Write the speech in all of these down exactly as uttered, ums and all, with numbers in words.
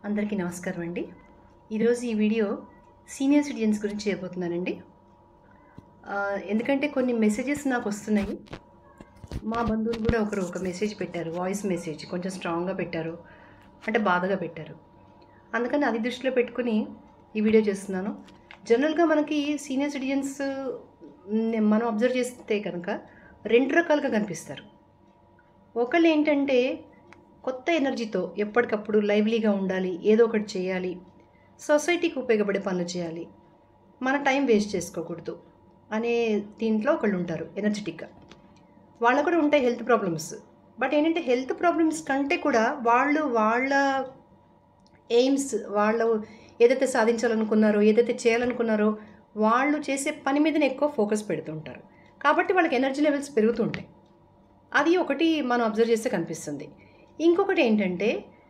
అందరికీ నమస్కారం అండి. ఈరోజు ఈ వీడియో సీనియర్ సిటిజన్స్ గురించి చేయబోతున్నానండి. ఆహ్, ఎందుకంటే కొన్ని మెసేజెస్ నాకు వస్తున్నాయి. మా బంధువులు కూడా ఒకరు ఒక మెసేజ్ పెట్టారు. వాయిస్ మెసేజ్ కొంచెం స్ట్రాంగ్‌గా పెట్టారు. అంటే బాధగా పెట్టారు. అందుకని అది దృష్టిలో పెట్టుకొని ఈ వీడియో చేస్తున్నాను. జనరల్‌గా మనకి సీనియర్ సిటిజన్స్ హ్మ్, మనం అబ్జర్వ్ చేస్తే కనుక రెండు రకాలుగా కనిపిస్తారు. ఒకళ్ళేంటంటే కొత్త ఎనర్జీతో ఎప్పటికప్పుడు లైవ్లీగా ఉండాలి, ఏదో ఒకటి చేయాలి, సొసైటీకి ఉపయోగపడే పనులు చేయాలి, మన టైం వేస్ట్ చేసుకోకూడదు అనే దీంట్లో ఒకళ్ళు ఉంటారు ఎనర్జెటిక్గా. వాళ్ళకు కూడా ఉంటాయి హెల్త్ ప్రాబ్లమ్స్. బట్ ఏంటంటే హెల్త్ ప్రాబ్లమ్స్ కంటే కూడా వాళ్ళు వాళ్ళ ఎయిమ్స్, వాళ్ళు ఏదైతే సాధించాలనుకున్నారో, ఏదైతే చేయాలనుకున్నారో వాళ్ళు చేసే పని మీదనే ఎక్కువ ఫోకస్ పెడుతుంటారు. కాబట్టి వాళ్ళకి ఎనర్జీ లెవెల్స్ పెరుగుతుంటాయి. అది ఒకటి మనం అబ్జర్వ్ చేస్తే కనిపిస్తుంది. ఇంకొకటి ఏంటంటే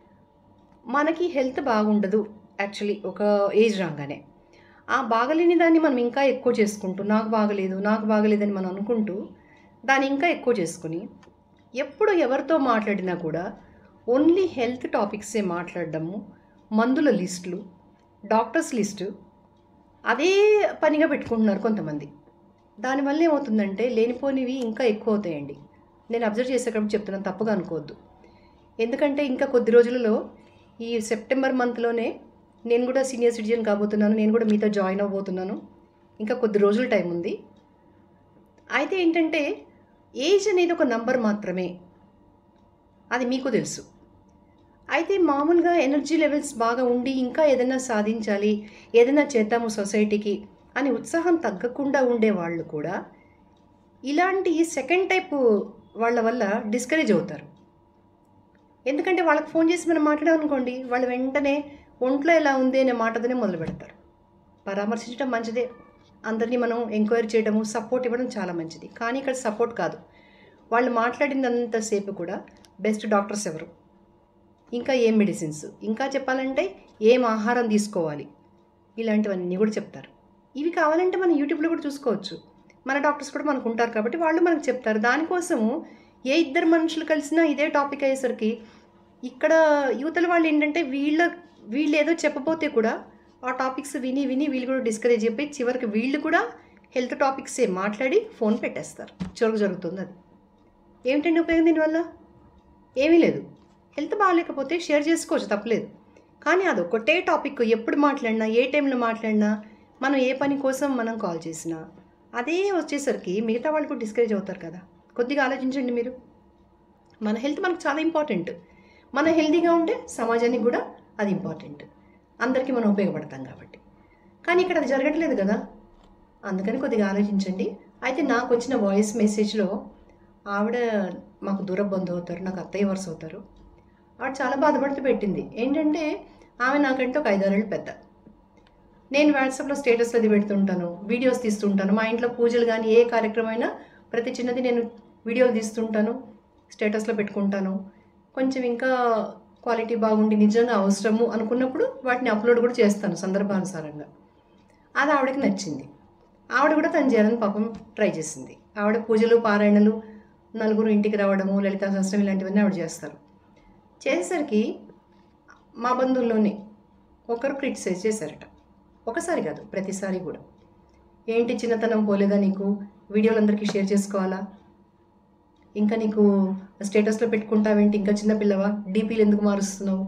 మనకి హెల్త్ బాగుండదు యాక్చువల్లీ ఒక ఏజ్ రాగానే. ఆ బాగలేని దాన్ని మనం ఇంకా ఎక్కువ చేసుకుంటూ నాకు బాగలేదు నాకు బాగలేదని మనం అనుకుంటూ దాన్ని ఇంకా ఎక్కువ చేసుకుని ఎప్పుడు ఎవరితో మాట్లాడినా కూడా ఓన్లీ హెల్త్ టాపిక్సే మాట్లాడడము, మందుల లిస్టులు, డాక్టర్స్ లిస్టు అదే పనిగా పెట్టుకుంటున్నారు కొంతమంది. దానివల్ల ఏమవుతుందంటే లేనిపోనివి ఇంకా ఎక్కువ అవుతాయండి. నేను అబ్జర్వ్ చేసేటప్పుడు చెప్తున్నాను, తప్పుగా అనుకోవద్దు. ఎందుకంటే ఇంకా కొద్ది రోజులలో ఈ సెప్టెంబర్ మంత్లోనే నేను కూడా సీనియర్ సిటిజన్ కాబోతున్నాను. నేను కూడా మీతో జాయిన్ అవ్వబోతున్నాను. ఇంకా కొద్ది రోజుల టైం ఉంది. అయితే ఏంటంటే ఏజ్ అనేది ఒక నంబర్ మాత్రమే, అది మీకు తెలుసు. అయితే మామూలుగా ఎనర్జీ లెవెల్స్ బాగా ఉండి ఇంకా ఏదైనా సాధించాలి, ఏదైనా చేద్దాము సొసైటీకి అని ఉత్సాహం తగ్గకుండా ఉండే వాళ్ళు కూడా ఇలాంటి సెకండ్ టైప్ వాళ్ళ వల్ల డిస్కరేజ్ అవుతారు. ఎందుకంటే వాళ్ళకి ఫోన్ చేసి మనం మాట్లాడామనుకోండి, వాళ్ళు వెంటనే ఒంట్లో ఎలా ఉంది అనే మాటతోనే మొదలు పెడతారు. పరామర్శించడం మంచిదే, అందరినీ మనం ఎంక్వైరీ చేయడము, సపోర్ట్ ఇవ్వడం చాలా మంచిది. కానీ ఇక్కడ సపోర్ట్ కాదు. వాళ్ళు మాట్లాడినంతసేపు కూడా బెస్ట్ డాక్టర్స్ ఎవరు, ఇంకా ఏం మెడిసిన్స్, ఇంకా చెప్పాలంటే ఏం ఆహారం తీసుకోవాలి, ఇలాంటివన్నీ కూడా చెప్తారు. ఇవి కావాలంటే మనం యూట్యూబ్లో కూడా చూసుకోవచ్చు. మన డాక్టర్స్ కూడా మనకు ఉంటారు కాబట్టి వాళ్ళు మనకు చెప్తారు. దానికోసము ఏ ఇద్దరు మనుషులు కలిసినా ఇదే టాపిక్ అయ్యేసరికి ఇక్కడ యువతల వాళ్ళు ఏంటంటే వీళ్ళ వీళ్ళు ఏదో చెప్పబోతే కూడా ఆ టాపిక్స్ విని విని వీళ్ళు కూడా డిస్కరేజ్ అయిపోయి చివరికి వీళ్ళు కూడా హెల్త్ టాపిక్సే మాట్లాడి ఫోన్ పెట్టేస్తారు. చివరికి జరుగుతుంది అది. ఏమిటండి ఉపయోగం దీనివల్ల? ఏమీ లేదు. హెల్త్ బాగాలేకపోతే షేర్ చేసుకోవచ్చు, తప్పలేదు. కానీ అది ఒకటే టాపిక్ ఎప్పుడు మాట్లాడినా, ఏ టైంలో మాట్లాడినా, మనం ఏ పని కోసం మనం కాల్ చేసినా అదే వచ్చేసరికి మిగతా వాళ్ళు కూడా డిస్కరేజ్ అవుతారు కదా. కొద్దిగా ఆలోచించండి మీరు. మన హెల్త్ మనకు చాలా ఇంపార్టెంట్. మనం హెల్తీగా ఉంటే సమాజానికి కూడా అది ఇంపార్టెంట్. అందరికీ మనం ఉపయోగపడతాం కాబట్టి. కానీ ఇక్కడ అది జరగట్లేదు కదా. అందుకని కొద్దిగా ఆలోచించండి. అయితే నాకు వచ్చిన వాయిస్ మెసేజ్లో ఆవిడ మాకు దూర బంధువు అవుతారు, నాకు అత్తయ్య వరుస అవుతారు. ఆవిడ చాలా బాధపడుతూ పెట్టింది. ఏంటంటే ఆమె నాకంటే ఒక ఐదారేళ్ళు పెద్ద. నేను వాట్సాప్లో స్టేటస్లో అది పెడుతుంటాను, వీడియోస్ తీస్తుంటాను. మా ఇంట్లో పూజలు కానీ ఏ కార్యక్రమం అయినా ప్రతి చిన్నది నేను వీడియోలు తీస్తుంటాను, స్టేటస్లో పెట్టుకుంటాను. కొంచెం ఇంకా క్వాలిటీ బాగుండి నిజంగా అవసరము అనుకున్నప్పుడు వాటిని అప్లోడ్ కూడా చేస్తాను సందర్భానుసారంగా. అది ఆవిడకి నచ్చింది. ఆవిడ కూడా తను చేయాలని పాపం ట్రై చేసింది. ఆవిడ పూజలు, పారాయణలు, నలుగురు ఇంటికి రావడము, లలితా సహస్రం ఇలాంటివన్నీ ఆవిడ చేస్తారు. చేసేసరికి మా బంధువుల్లోనే ఒకరు క్రిటిసైజ్ చేశారట. ఒకసారి కాదు, ప్రతిసారి కూడా. ఏంటి చిన్నతనం పోలేదా నీకు? వీడియోలు అందరికీ షేర్ చేసుకోవాలా? ఇంకా నీకు స్టేటస్లో పెట్టుకుంటావేంటి? ఇంకా చిన్నపిల్లవా? డీపీలు ఎందుకు మారుస్తున్నావు?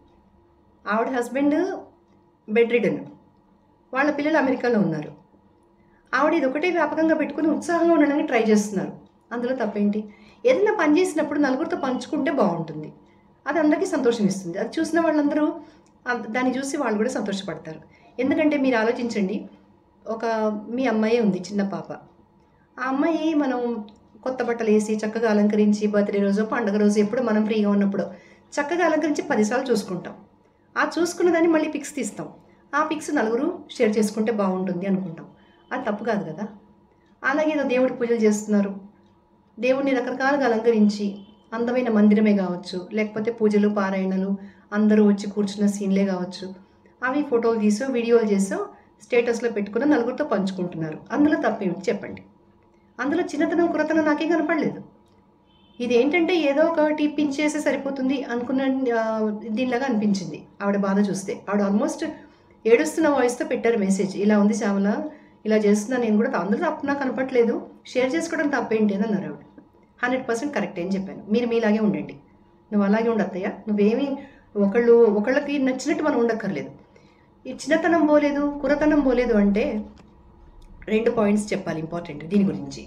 ఆవిడ హస్బెండ్ బెడ్ రిడన్, వాళ్ళ పిల్లలు అమెరికాలో ఉన్నారు. ఆవిడ ఇది ఒకటే వ్యాపకంగా పెట్టుకుని ఉత్సాహంగా ఉండడానికి ట్రై చేస్తున్నారు. అందులో తప్పేంటి? ఏదైనా పని చేసినప్పుడు నలుగురితో పంచుకుంటే బాగుంటుంది. అది అందరికీ సంతోషం ఇస్తుంది. అది చూసిన వాళ్ళందరూ దాన్ని చూసి వాళ్ళు కూడా సంతోషపడతారు. ఎందుకంటే మీరు ఆలోచించండి, ఒక మీ అమ్మాయి ఉంది, చిన్న పాప. ఆ అమ్మాయి మనం కొత్త బట్టలు వేసి చక్కగా అలంకరించి బర్త్డే రోజు, పండుగ రోజు, ఎప్పుడు మనం ఫ్రీగా ఉన్నప్పుడు చక్కగా అలంకరించి పదిసార్లు చూసుకుంటాం. ఆ చూసుకున్న దాన్ని మళ్ళీ పిక్స్ తీస్తాం. ఆ పిక్స్ నలుగురు షేర్ చేసుకుంటే బాగుంటుంది అనుకుంటాం. అది తప్పు కాదు కదా. అలాగే ఏదో దేవుడి పూజలు చేస్తున్నారు, దేవుడిని రకరకాలుగా అలంకరించి అందమైన మందిరమే కావచ్చు, లేకపోతే పూజలు, పారాయణలు, అందరూ వచ్చి కూర్చున్న సీన్లే కావచ్చు, అవి ఫోటోలు తీసో వీడియోలు చేసో స్టేటస్లో పెట్టుకుని నలుగురితో పంచుకుంటున్నారు. అందులో తప్పేమిటి చెప్పండి? అందులో చిన్నతనం కురతనం నాకేం కనపడలేదు. ఇదేంటంటే ఏదో ఒకటి పించేస్తే సరిపోతుంది అనుకున్న ఆహ్, దీనిలాగా అనిపించింది ఆవిడ బాధ చూస్తే. ఆవిడ ఆల్మోస్ట్ ఏడుస్తున్న వాయిస్‌తో పెట్టారు మెసేజ్. ఇలా ఉంది శ్యామల, ఇలా చేస్తున్నా నేను కూడా. అందులో తప్పు నాకు కనపట్లేదు. షేర్ చేసుకోవడం తప్పేంటి అని అన్నారు ఆవిడ. హండ్రెడ్ పర్సెంట్ కరెక్టే అని చెప్పాను. మీరు మీలాగే ఉండండి. నువ్వు అలాగే ఉండు అత్తయ్య. నువ్వేమి ఒకళ్ళు ఒకళ్ళకి నచ్చినట్టు మనం ఉండక్కర్లేదు. ఈ చిన్నతనం పోలేదు, కురతనం పోలేదు అంటే రెండు పాయింట్స్ చెప్పాలి ఇంపార్టెంట్ దీని గురించి.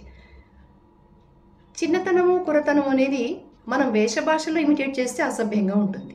చిన్నతనము, కురతనం అనేది మనం వేషభాషలో ఇమిటేట్ చేస్తే అసభ్యంగా ఉంటుంది.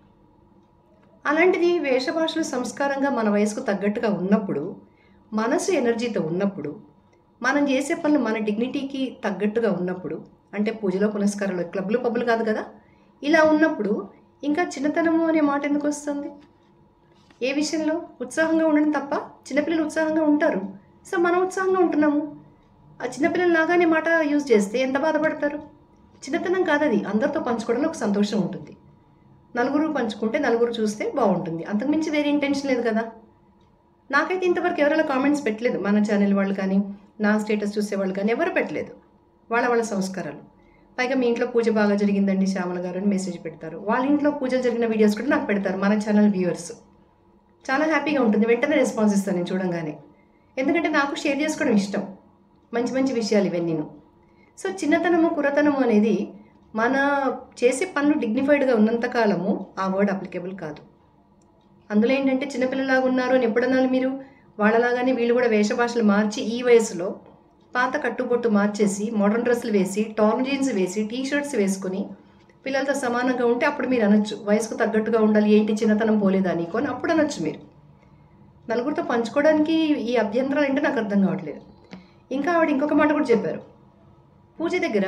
అలాంటిది వేషభాషలు సంస్కారంగా మన వయసుకు తగ్గట్టుగా ఉన్నప్పుడు, మనసు ఎనర్జీతో ఉన్నప్పుడు, మనం చేసే పనులు మన డిగ్నిటీకి తగ్గట్టుగా ఉన్నప్పుడు, అంటే పూజలో పునస్కారాలు క్లబ్లు పబ్బులు కాదు కదా, ఇలా ఉన్నప్పుడు ఇంకా చిన్నతనము అనే మాట ఎందుకు వస్తుంది? ఏ విషయంలో? ఉత్సాహంగా ఉండడం తప్ప. చిన్నపిల్లలు ఉత్సాహంగా ఉంటారు. సో మనం ఉత్సాహంగా ఉంటున్నాము. ఆ చిన్నపిల్లలు లాగానే మాట యూజ్ చేస్తే ఎంత బాధపడతారు? చిన్నతనం కాదది. అందరితో పంచుకోవడంలో ఒక సంతోషం ఉంటుంది. నలుగురు పంచుకుంటే నలుగురు చూస్తే బాగుంటుంది. అంతకుమించి వేరే ఇంటెన్షన్ లేదు కదా. నాకైతే ఇంతవరకు ఎవరైనా కామెంట్స్ పెట్టలేదు. మన ఛానల్ వాళ్ళు కానీ, నా స్టేటస్ చూసేవాళ్ళు కానీ ఎవరు పెట్టలేదు. వాళ్ళ వాళ్ళ సంస్కారాలు. పైగా మీ ఇంట్లో పూజ బాగా జరిగిందండి శ్యామల గారు అని మెసేజ్ పెడతారు. వాళ్ళ ఇంట్లో పూజలు జరిగిన వీడియోస్ కూడా నాకు పెడతారు మన ఛానల్ వ్యూవర్స్. చాలా హ్యాపీగా ఉంటుంది. వెంటనే రెస్పాన్స్ ఇస్తాను నేను చూడంగానే. ఎందుకంటే నాకు షేర్ చేసుకోవడం ఇష్టం. మంచి మంచి విషయాలు ఇవన్నీను. సో చిన్నతనము, కురతనము అనేది మన చేసే పనులు డిగ్నిఫైడ్గా ఉన్నంతకాలము ఆ వర్డ్ అప్లికేబుల్ కాదు. అందులో ఏంటంటే చిన్నపిల్లలాగా ఉన్నారు అని ఎప్పుడన్నాళ్ళు మీరు? వాళ్ళలాగానే వీళ్ళు కూడా వేషభాషలు మార్చి ఈ వయసులో పాత కట్టుబొట్టు మార్చేసి మోడర్న్ డ్రెస్సులు వేసి టార్న్ జీన్స్ వేసి టీ షర్ట్స్ వేసుకుని పిల్లలతో సమానంగా ఉంటే అప్పుడు మీరు అనొచ్చు వయసుకు తగ్గట్టుగా ఉండాలి, ఏంటి చిన్నతనం పోలేదా నీకు అని అప్పుడు అనొచ్చు మీరు. నలుగురితో పంచుకోవడానికి ఈ అభ్యంతరాలు ఏంటో నాకు అర్థం కావట్లేదు. ఇంకా ఆవిడ ఇంకొక మాట కూడా చెప్పారు. పూజ దగ్గర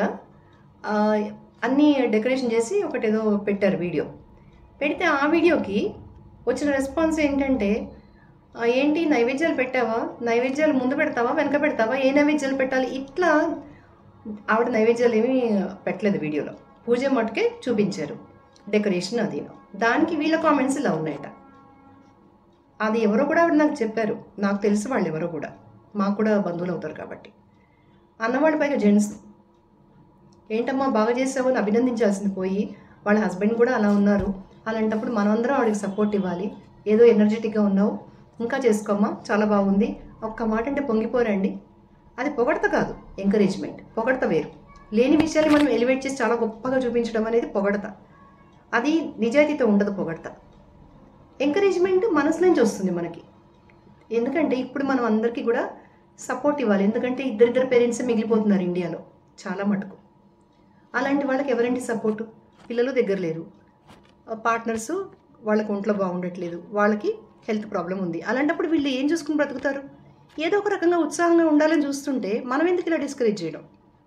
అన్నీ డెకరేషన్ చేసి ఒకటేదో పెట్టారు వీడియో. పెడితే ఆ వీడియోకి వచ్చిన రెస్పాన్స్ ఏంటంటే, ఏంటి నైవేద్యాలు పెట్టావా, నైవేద్యాలు ముందు పెడతావా వెనక పెడతావా, ఏ నైవేద్యాలు పెట్టాలి, ఇట్లా. ఆవిడ నైవేద్యాలు ఏమీ పెట్టలేదు వీడియోలో, పూజ మటుకే చూపించారు డెకరేషన్ అది. దానికి వీళ్ళ కామెంట్స్ ఇలా ఉన్నాయట. అది ఎవరో కూడా ఆవిడ నాకు చెప్పారు. నాకు తెలుసు వాళ్ళు ఎవరో కూడా, మాకు కూడా బంధువులు అవుతారు కాబట్టి. అన్నవాళ్ళ పైగా జెంట్స్ ఏంటమ్మా బాగా చేసావు అని అభినందించాల్సింది పోయి వాళ్ళ హస్బెండ్ కూడా అలా ఉన్నారు. అలాంటప్పుడు మనమందరం ఆవిడకి సపోర్ట్ ఇవ్వాలి. ఏదో ఎనర్జెటిక్గా ఉన్నావు, ఇంకా చేసుకోమ్మా, చాలా బాగుంది, ఒక్క మాట అంటే పొంగిపోరండి. అది పొగడత కాదు, ఎంకరేజ్మెంట్. పొగడత వేరు. లేని విషయాన్ని మనం ఎలివేట్ చేసి చాలా గొప్పగా చూపించడం అనేది పొగడత. అది నిజాయితీతో ఉండదు పొగడత. ఎంకరేజ్మెంట్ మనసు నుంచి వస్తుంది మనకి. ఎందుకంటే ఇప్పుడు మనం అందరికీ కూడా సపోర్ట్ ఇవ్వాలి. ఎందుకంటే ఇద్దరిద్దరు పేరెంట్స్ మిగిలిపోతున్నారు ఇండియాలో చాలా మటుకు. అలాంటి వాళ్ళకి ఎవరండి సపోర్టు? పిల్లలు దగ్గర లేరు, పార్ట్నర్సు వాళ్ళకి ఒంట్లో బాగుండట్లేదు, వాళ్ళకి హెల్త్ ప్రాబ్లం ఉంది. అలాంటప్పుడు వీళ్ళు ఏం చూసుకుని బ్రతుకుతారు? ఏదో ఒక రకంగా ఉత్సాహంగా ఉండాలని చూస్తుంటే మనం ఎందుకు ఇలా డిస్కరేజ్ చేయడం?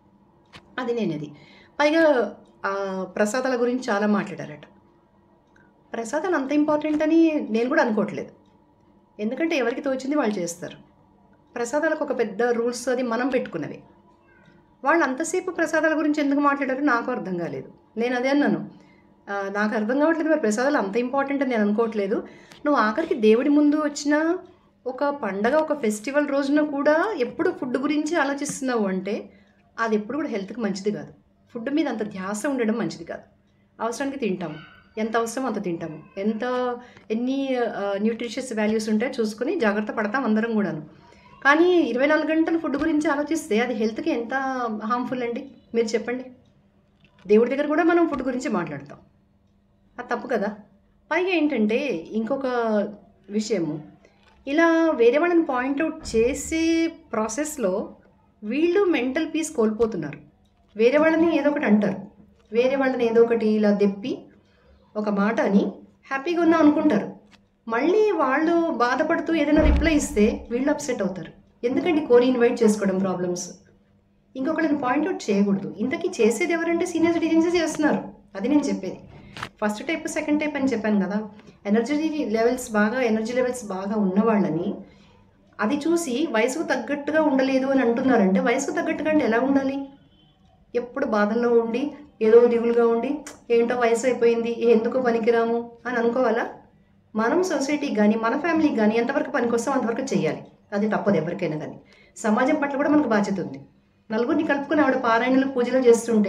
అది నేనది. పైగా ప్రసాదాల గురించి చాలా మాట్లాడారట. ప్రసాదాలు అంత ఇంపార్టెంట్ అని నేను కూడా అనుకోవట్లేదు. ఎందుకంటే ఎవరికి తోచింది వాళ్ళు చేస్తారు. ప్రసాదాలకు ఒక పెద్ద రూల్స్ అది మనం పెట్టుకున్నవి. వాళ్ళు అంతసేపు ప్రసాదాల గురించి ఎందుకు మాట్లాడారో నాకు అర్థం కాలేదు. నేను అదే అన్నాను, నాకు అర్థం కావట్లేదు మరి ప్రసాదాలు అంత ఇంపార్టెంట్ అని నేను అనుకోవట్లేదు. నువ్వు ఆఖరికి దేవుడి ముందు వచ్చిన ఒక పండగ, ఒక ఫెస్టివల్ రోజున కూడా ఎప్పుడు ఫుడ్ గురించి ఆలోచిస్తున్నావు అంటే అది ఎప్పుడు కూడా హెల్త్కి మంచిది కాదు. ఫుడ్ మీద అంత ధ్యాస ఉండడం మంచిది కాదు. అవసరానికి తింటాము, ఎంత అవసరం అంత తింటాము, ఎంత ఎన్ని న్యూట్రిషియస్ వాల్యూస్ ఉంటాయో చూసుకుని జాగ్రత్త పడతాం అందరం కూడాను. కానీ ఇరవై నాలుగు గంటలు ఫుడ్ గురించి ఆలోచిస్తే అది హెల్త్కి ఎంత హార్మ్ఫుల్ అండి మీరు చెప్పండి. దేవుడి దగ్గర కూడా మనం ఫుడ్ గురించి మాట్లాడతాం, అది తప్పు కదా. పైగా ఏంటంటే ఇంకొక విషయము, ఇలా వేరే వాళ్ళని పాయింట్అవుట్ చేసే ప్రాసెస్లో వీళ్ళు మెంటల్ పీస్ కోల్పోతున్నారు. వేరే వాళ్ళని ఏదో ఒకటి అంటారు, వేరే వాళ్ళని ఏదో ఒకటి ఇలా దెప్పి ఒక మాట అని హ్యాపీగా ఉన్నాం అనుకుంటారు. మళ్ళీ వాళ్ళు బాధపడుతూ ఏదైనా రిప్లై ఇస్తే వీళ్ళు అప్సెట్ అవుతారు. ఎందుకంటే కోరి ఇన్వైట్ చేసుకోవడం ప్రాబ్లమ్స్. ఇంకొకళ్ళని పాయింట్అవుట్ చేయకూడదు. ఇంతకీ చేసేది ఎవరంటే సీనియర్ సిటిజన్స్ చేస్తున్నారు. అది నేను చెప్పేది. ఫస్ట్ టైప్ సెకండ్ టైప్ అని చెప్పాను కదా. ఎనర్జీ లెవెల్స్ బాగా ఎనర్జీ లెవెల్స్ బాగా ఉన్న వాళ్ళని అది చూసి వయసుకు తగ్గట్టుగా ఉండలేదు అని అంటున్నారంటే వయసుకు తగ్గట్టుగా అంటే ఎలా ఉండాలి? ఎప్పుడు బాధల్లో ఉండి ఏదో దిగులుగా ఉండి ఏంటో వయసు అయిపోయింది ఎందుకు పనికిరాము అని అనుకోవాలా? మనం సొసైటీకి కానీ మన ఫ్యామిలీకి కానీ ఎంతవరకు పనికొస్తాం అంతవరకు చేయాలి. అది తప్పదు ఎవరికైనా కానీ. సమాజం పట్ల కూడా మనకు బాధ్యత ఉంది. నలుగురిని కలుపుకొని ఆవిడ పారాయణలు పూజలు చేస్తుంటే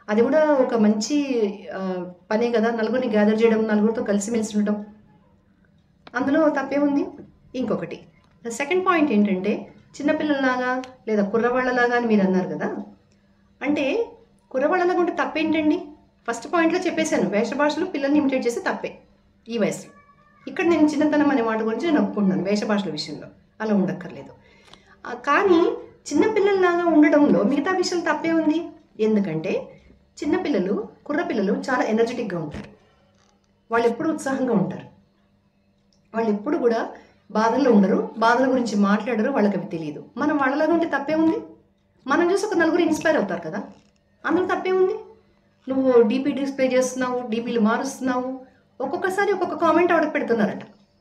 అది కూడా ఒక మంచి ఆ, పనే కదా, నలుగురిని గ్యాదర్ చేయడం, నలుగురితో కలిసిమెలిసి ఉండడం, అందులో తప్పేముంది. ఇంకొకటి సెకండ్ పాయింట్ ఏంటంటే, చిన్నపిల్లలాగా లేదా కుర్రవాళ్ళలాగా అని మీరు అన్నారు కదా, అంటే కుర్రవాళ్ళలాగా ఉంటే తప్పేంటండి? ఫస్ట్ పాయింట్లో చెప్పేశాను, వేష భాషలు పిల్లల్ని ఇమిటేట్ చేస్తే తప్పే ఈ వయసులో. ఇక్కడ నేను చిన్నతనం అనే మాట గురించి నేను ఒప్పుకుంటున్నాను, వేష భాషల విషయంలో అలా ఉండక్కర్లేదు. ఆ, కానీ చిన్నపిల్లల్లాగా ఉండడంలో మిగతా విషయాలు తప్పే ఉంది. ఎందుకంటే చిన్నపిల్లలు, కుర్రపిల్లలు చాలా ఎనర్జెటిక్గా ఉంటారు, వాళ్ళు ఎప్పుడు ఉత్సాహంగా ఉంటారు, వాళ్ళు ఎప్పుడు కూడా బాధల్లో ఉండరు, బాధల గురించి మాట్లాడరు, వాళ్ళకి అవి తెలియదు. మనం వాళ్ళలాగా ఉంటే తప్పే ఉంది. మనం చూసి ఒక నలుగురు ఇన్స్పైర్ అవుతారు కదా, అందులో తప్పే ఉంది. నువ్వు డీపీ డిస్ప్లే చేస్తున్నావు, డీపీలు మారుస్తున్నావు, ఒక్కొక్కసారి ఒక్కొక్క కామెంట్ ఆవిడకి పెడుతున్నారట,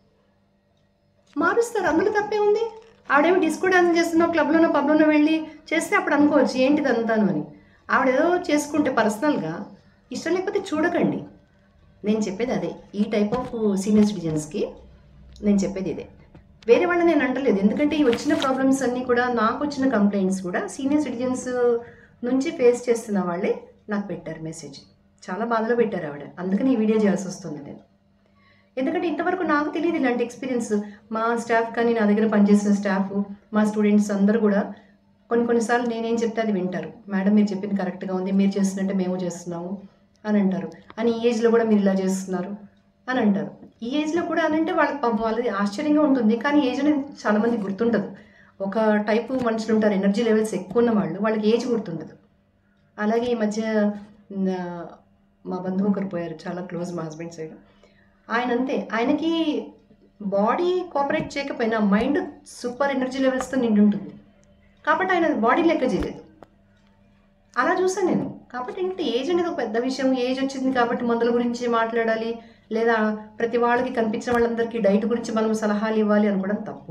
మారుస్తారు, అందులో తప్పే ఉంది. ఆవిడేమో డిస్కో డాన్స్ చేస్తున్నావు, క్లబ్లోనో పబ్లోనో వెళ్ళి చేస్తే అప్పుడు అనుకోవచ్చు ఏంటిది అంతాను అని. ఆవిడేదో చేసుకుంటే పర్సనల్గా ఇష్టం లేకపోతే చూడకండి. నేను చెప్పేది అదే, ఈ టైప్ ఆఫ్ సీనియర్ సిటిజన్స్కి నేను చెప్పేది ఇదే. వేరే వాళ్ళని నేను అంటలేదు, ఎందుకంటే ఈ వచ్చిన ప్రాబ్లమ్స్ అన్నీ కూడా, నాకు వచ్చిన కంప్లైంట్స్ కూడా సీనియర్ సిటిజన్స్ నుంచి ఫేస్ చేస్తున్న వాళ్ళే నాకు పెట్టారు మెసేజ్. చాలా బాధలో పెట్టారు ఆవిడ, అందుకని ఈ వీడియో చేయాల్సి వస్తుంది నేను. ఎందుకంటే ఇంతవరకు నాకు తెలియదు ఇలాంటి ఎక్స్పీరియన్స్. మా స్టాఫ్ కానీ, నా దగ్గర పనిచేసిన స్టాఫ్, మా స్టూడెంట్స్ అందరూ కూడా కొన్ని కొన్నిసార్లు నేనేం చెప్తే అది వింటారు. మేడం మీరు చెప్పింది కరెక్ట్గా ఉంది, మీరు చేస్తున్నట్టే మేము చేస్తున్నాము అని అంటారు. అని ఈ ఏజ్లో కూడా మీరు ఇలా చేస్తున్నారు అని అంటారు. ఈ ఏజ్లో కూడా అని అంటే వాళ్ళకి పాపం వాళ్ళది ఆశ్చర్యంగా ఉంటుంది, కానీ ఏజ్ అనేది చాలామంది గుర్తుండదు. ఒక టైపు మనుషులు ఉంటారు, ఎనర్జీ లెవెల్స్ ఎక్కువ ఉన్న వాళ్ళు, వాళ్ళకి ఏజ్ గుర్తుండదు. అలాగే ఈ మధ్య మా బంధువు ఒకరు పోయారు, చాలా క్లోజ్, మా హస్బెండ్ సైడ్. ఆయన అంతే, ఆయనకి బాడీ కోఆపరేట్ చేయకపోయినా మైండ్ సూపర్ ఎనర్జీ లెవెల్స్తో నిండి ఉంటుంది, కాబట్టి ఆయన బాడీ లెక్క చేయలేదు. అలా చూసాను నేను. కాబట్టి ఏంటంటే ఏజ్ అనేది ఒక పెద్ద విషయం. ఏజ్ వచ్చింది కాబట్టి మందుల గురించి మాట్లాడాలి, లేదా ప్రతి వాళ్ళకి కనిపించిన వాళ్ళందరికీ డైట్ గురించి మనం సలహాలు ఇవ్వాలి అనుకోవడం తప్పు.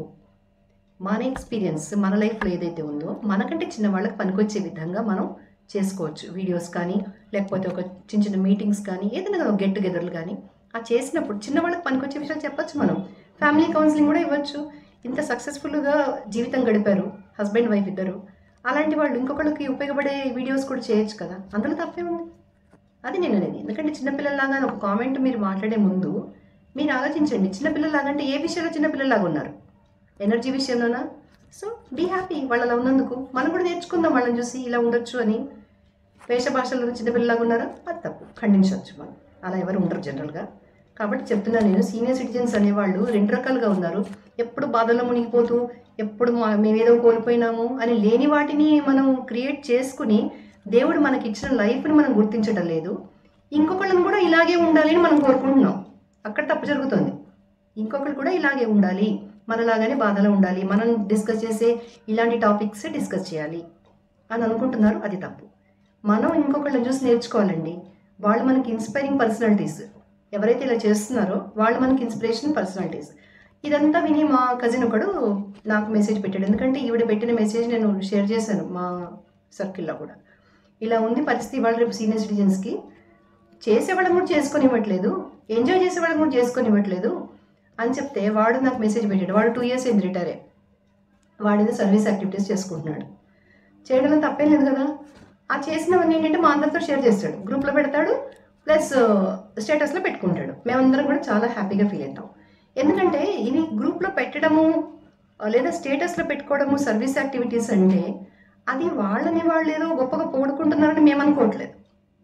మన ఎక్స్పీరియన్స్, మన లైఫ్లో ఏదైతే ఉందో మనకంటే చిన్న వాళ్ళకి పనికొచ్చే విధంగా మనం చేసుకోవచ్చు. వీడియోస్ కానీ, లేకపోతే ఒక చిన్న చిన్న మీటింగ్స్ కానీ, ఏదైనా గెట్ టుగెదర్లు కానీ, ఆ చేసినప్పుడు చిన్న వాళ్ళకి పనికొచ్చే విషయాలు చెప్పచ్చు. మనం ఫ్యామిలీ కౌన్సిలింగ్ కూడా ఇవ్వచ్చు. ఇంత సక్సెస్ఫుల్గా జీవితం గడిపారు హస్బెండ్ వైఫ్ ఇద్దరు, అలాంటి వాళ్ళు ఇంకొకళ్ళకి ఉపయోగపడే వీడియోస్ కూడా చేయొచ్చు కదా, అందులో తప్పే ఉంది. అది నేను అనేది. ఎందుకంటే చిన్నపిల్లలాగా ఒక కామెంట్ మీరు మాట్లాడే ముందు మీరు ఆలోచించండి, చిన్నపిల్లలాగా అంటే ఏ విషయంలో చిన్నపిల్లలాగా ఉన్నారు? ఎనర్జీ విషయంలోనా? సో బీ హ్యాపీ వాళ్ళలా ఉన్నందుకు. మనం కూడా నేర్చుకుందాం వాళ్ళని చూసి, ఇలా ఉండొచ్చు అని. వేష భాషల్లో చిన్నపిల్లలాగా ఉన్నారా? అది తప్పు, ఖండించవచ్చు మనం. అలా ఎవరు ఉండరు జనరల్గా. కాబట్టి చెప్తున్నాను నేను, సీనియర్ సిటిజన్స్ అనేవాళ్ళు రెండు రకాలుగా ఉన్నారు. ఎప్పుడు బాధల్లో మునిగిపోతూ, ఎప్పుడు మా మేమేదో కోల్పోయినాము అని లేని వాటిని మనం క్రియేట్ చేసుకుని, దేవుడు మనకి ఇచ్చిన లైఫ్ని మనం గుర్తించడం లేదు. ఇంకొకళ్ళని కూడా ఇలాగే ఉండాలి అని మనం కోరుకుంటున్నాం, అక్కడ తప్పు జరుగుతుంది. ఇంకొకరు కూడా ఇలాగే ఉండాలి, మనలాగానే బాధలో ఉండాలి, మనం డిస్కస్ చేసే ఇలాంటి టాపిక్స్ డిస్కస్ చేయాలి అని అనుకుంటున్నారు, అది తప్పు. మనం ఇంకొకళ్ళని చూసి నేర్చుకోవాలండి. వాళ్ళు మనకి ఇన్స్పైరింగ్ పర్సనాలిటీస్. ఎవరైతే ఇలా చేస్తున్నారో వాళ్ళు మనకి ఇన్స్పిరేషన్ పర్సనాలిటీస్. ఇదంతా విని మా కజిన్ ఒకడు నాకు మెసేజ్ పెట్టాడు. ఎందుకంటే ఈవిడ పెట్టిన మెసేజ్ నేను షేర్ చేశాను మా సర్కిల్లో కూడా. ఇలా ఉంది పరిస్థితి వాళ్ళు రేపు సీనియర్ సిటిజన్స్కి. చేసేవాళ్ళని కూడా చేసుకొని ఇవ్వట్లేదు, ఎంజాయ్ చేసేవాళ్ళని కూడా చేసుకొని ఇవ్వట్లేదు అని చెప్తే వాడు నాకు మెసేజ్ పెట్టాడు. వాడు టూ ఇయర్స్ అయింది రిటైరే. వాడేదో సర్వీస్ యాక్టివిటీస్ చేసుకుంటున్నాడు. చేయడంలో తప్పేం లేదు కదా. ఆ చేసినవన్నీ ఏంటంటే మా అందరితో షేర్ చేస్తాడు, గ్రూప్లో పెడతాడు, ప్లస్ స్టేటస్లో పెట్టుకుంటాడు. మేమందరం కూడా చాలా హ్యాపీగా ఫీల్ అవుతాం. ఎందుకంటే ఇవి గ్రూప్లో పెట్టడము లేదా స్టేటస్లో పెట్టుకోవడము సర్వీస్ యాక్టివిటీస్ అంటే అది వాళ్ళని వాళ్ళు ఏదో గొప్పగా పొగుడుకుంటున్నారని మేము అనుకోవట్లేదు.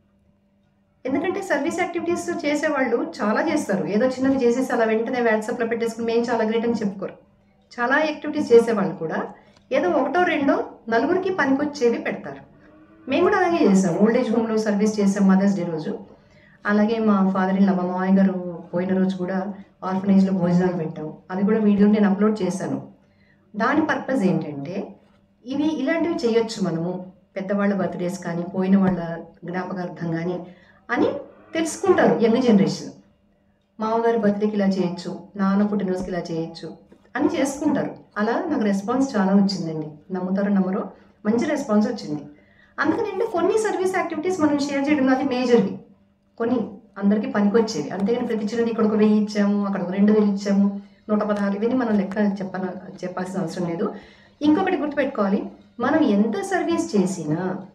ఎందుకంటే సర్వీస్ యాక్టివిటీస్ చేసేవాళ్ళు చాలా చేస్తారు. ఏదో చిన్నది చేసేసి అలా వెంటనే వాట్సాప్లో పెట్టేసుకుని మేము చాలా గ్రేట్ అని చెప్పుకోరు. చాలా యాక్టివిటీస్ చేసేవాళ్ళు కూడా ఏదో ఒకటో రెండో నలుగురికి పనికొచ్చేవి పెడతారు. మేము కూడా అలాగే చేసాం. ఓల్డేజ్ హోమ్లో సర్వీస్ చేసాం మదర్స్ డే రోజు. అలాగే మా ఫాదర్ ఇన్ లా, మా మామయ్య గారు పోయిన రోజు కూడా ఆర్ఫనేజ్లో భోజనాలు పెట్టాం. అది కూడా వీడియో నేను అప్లోడ్ చేశాను. దాని పర్పస్ ఏంటంటే ఇవి ఇలాంటివి చేయొచ్చు మనము, పెద్దవాళ్ళ బర్త్డేస్ కానీ, పోయిన వాళ్ళ జ్ఞాపకార్థం కానీ అని తెలుసుకుంటారు యంగ్ జనరేషన్. మామగారి బర్త్డేకి ఇలా చేయొచ్చు, నాన్న పుట్టినరోజుకి ఇలా చేయొచ్చు అని చేసుకుంటారు. అలా నాకు రెస్పాన్స్ చాలా వచ్చిందండి, నమ్ముతారో నమ్మరో మంచి రెస్పాన్స్ వచ్చింది. అందుకని కొన్ని సర్వీస్ యాక్టివిటీస్ మనం షేర్ చేయడం, అది మేజర్వి, కొన్ని అందరికీ పనికొచ్చేవి. అంతేగాని ప్రతి చిన్నది ఇక్కడ ఒక వెయ్యి ఇచ్చాము, అక్కడ ఒక రెండు వేలు ఇచ్చాము, నూట పదహారు ఇవన్నీ మనం లెక్క చెప్పన చెప్పాల్సిన అవసరం లేదు. ఇంకొకటి గుర్తుపెట్టుకోవాలి, మనం ఎంత సర్వీస్ చేసినా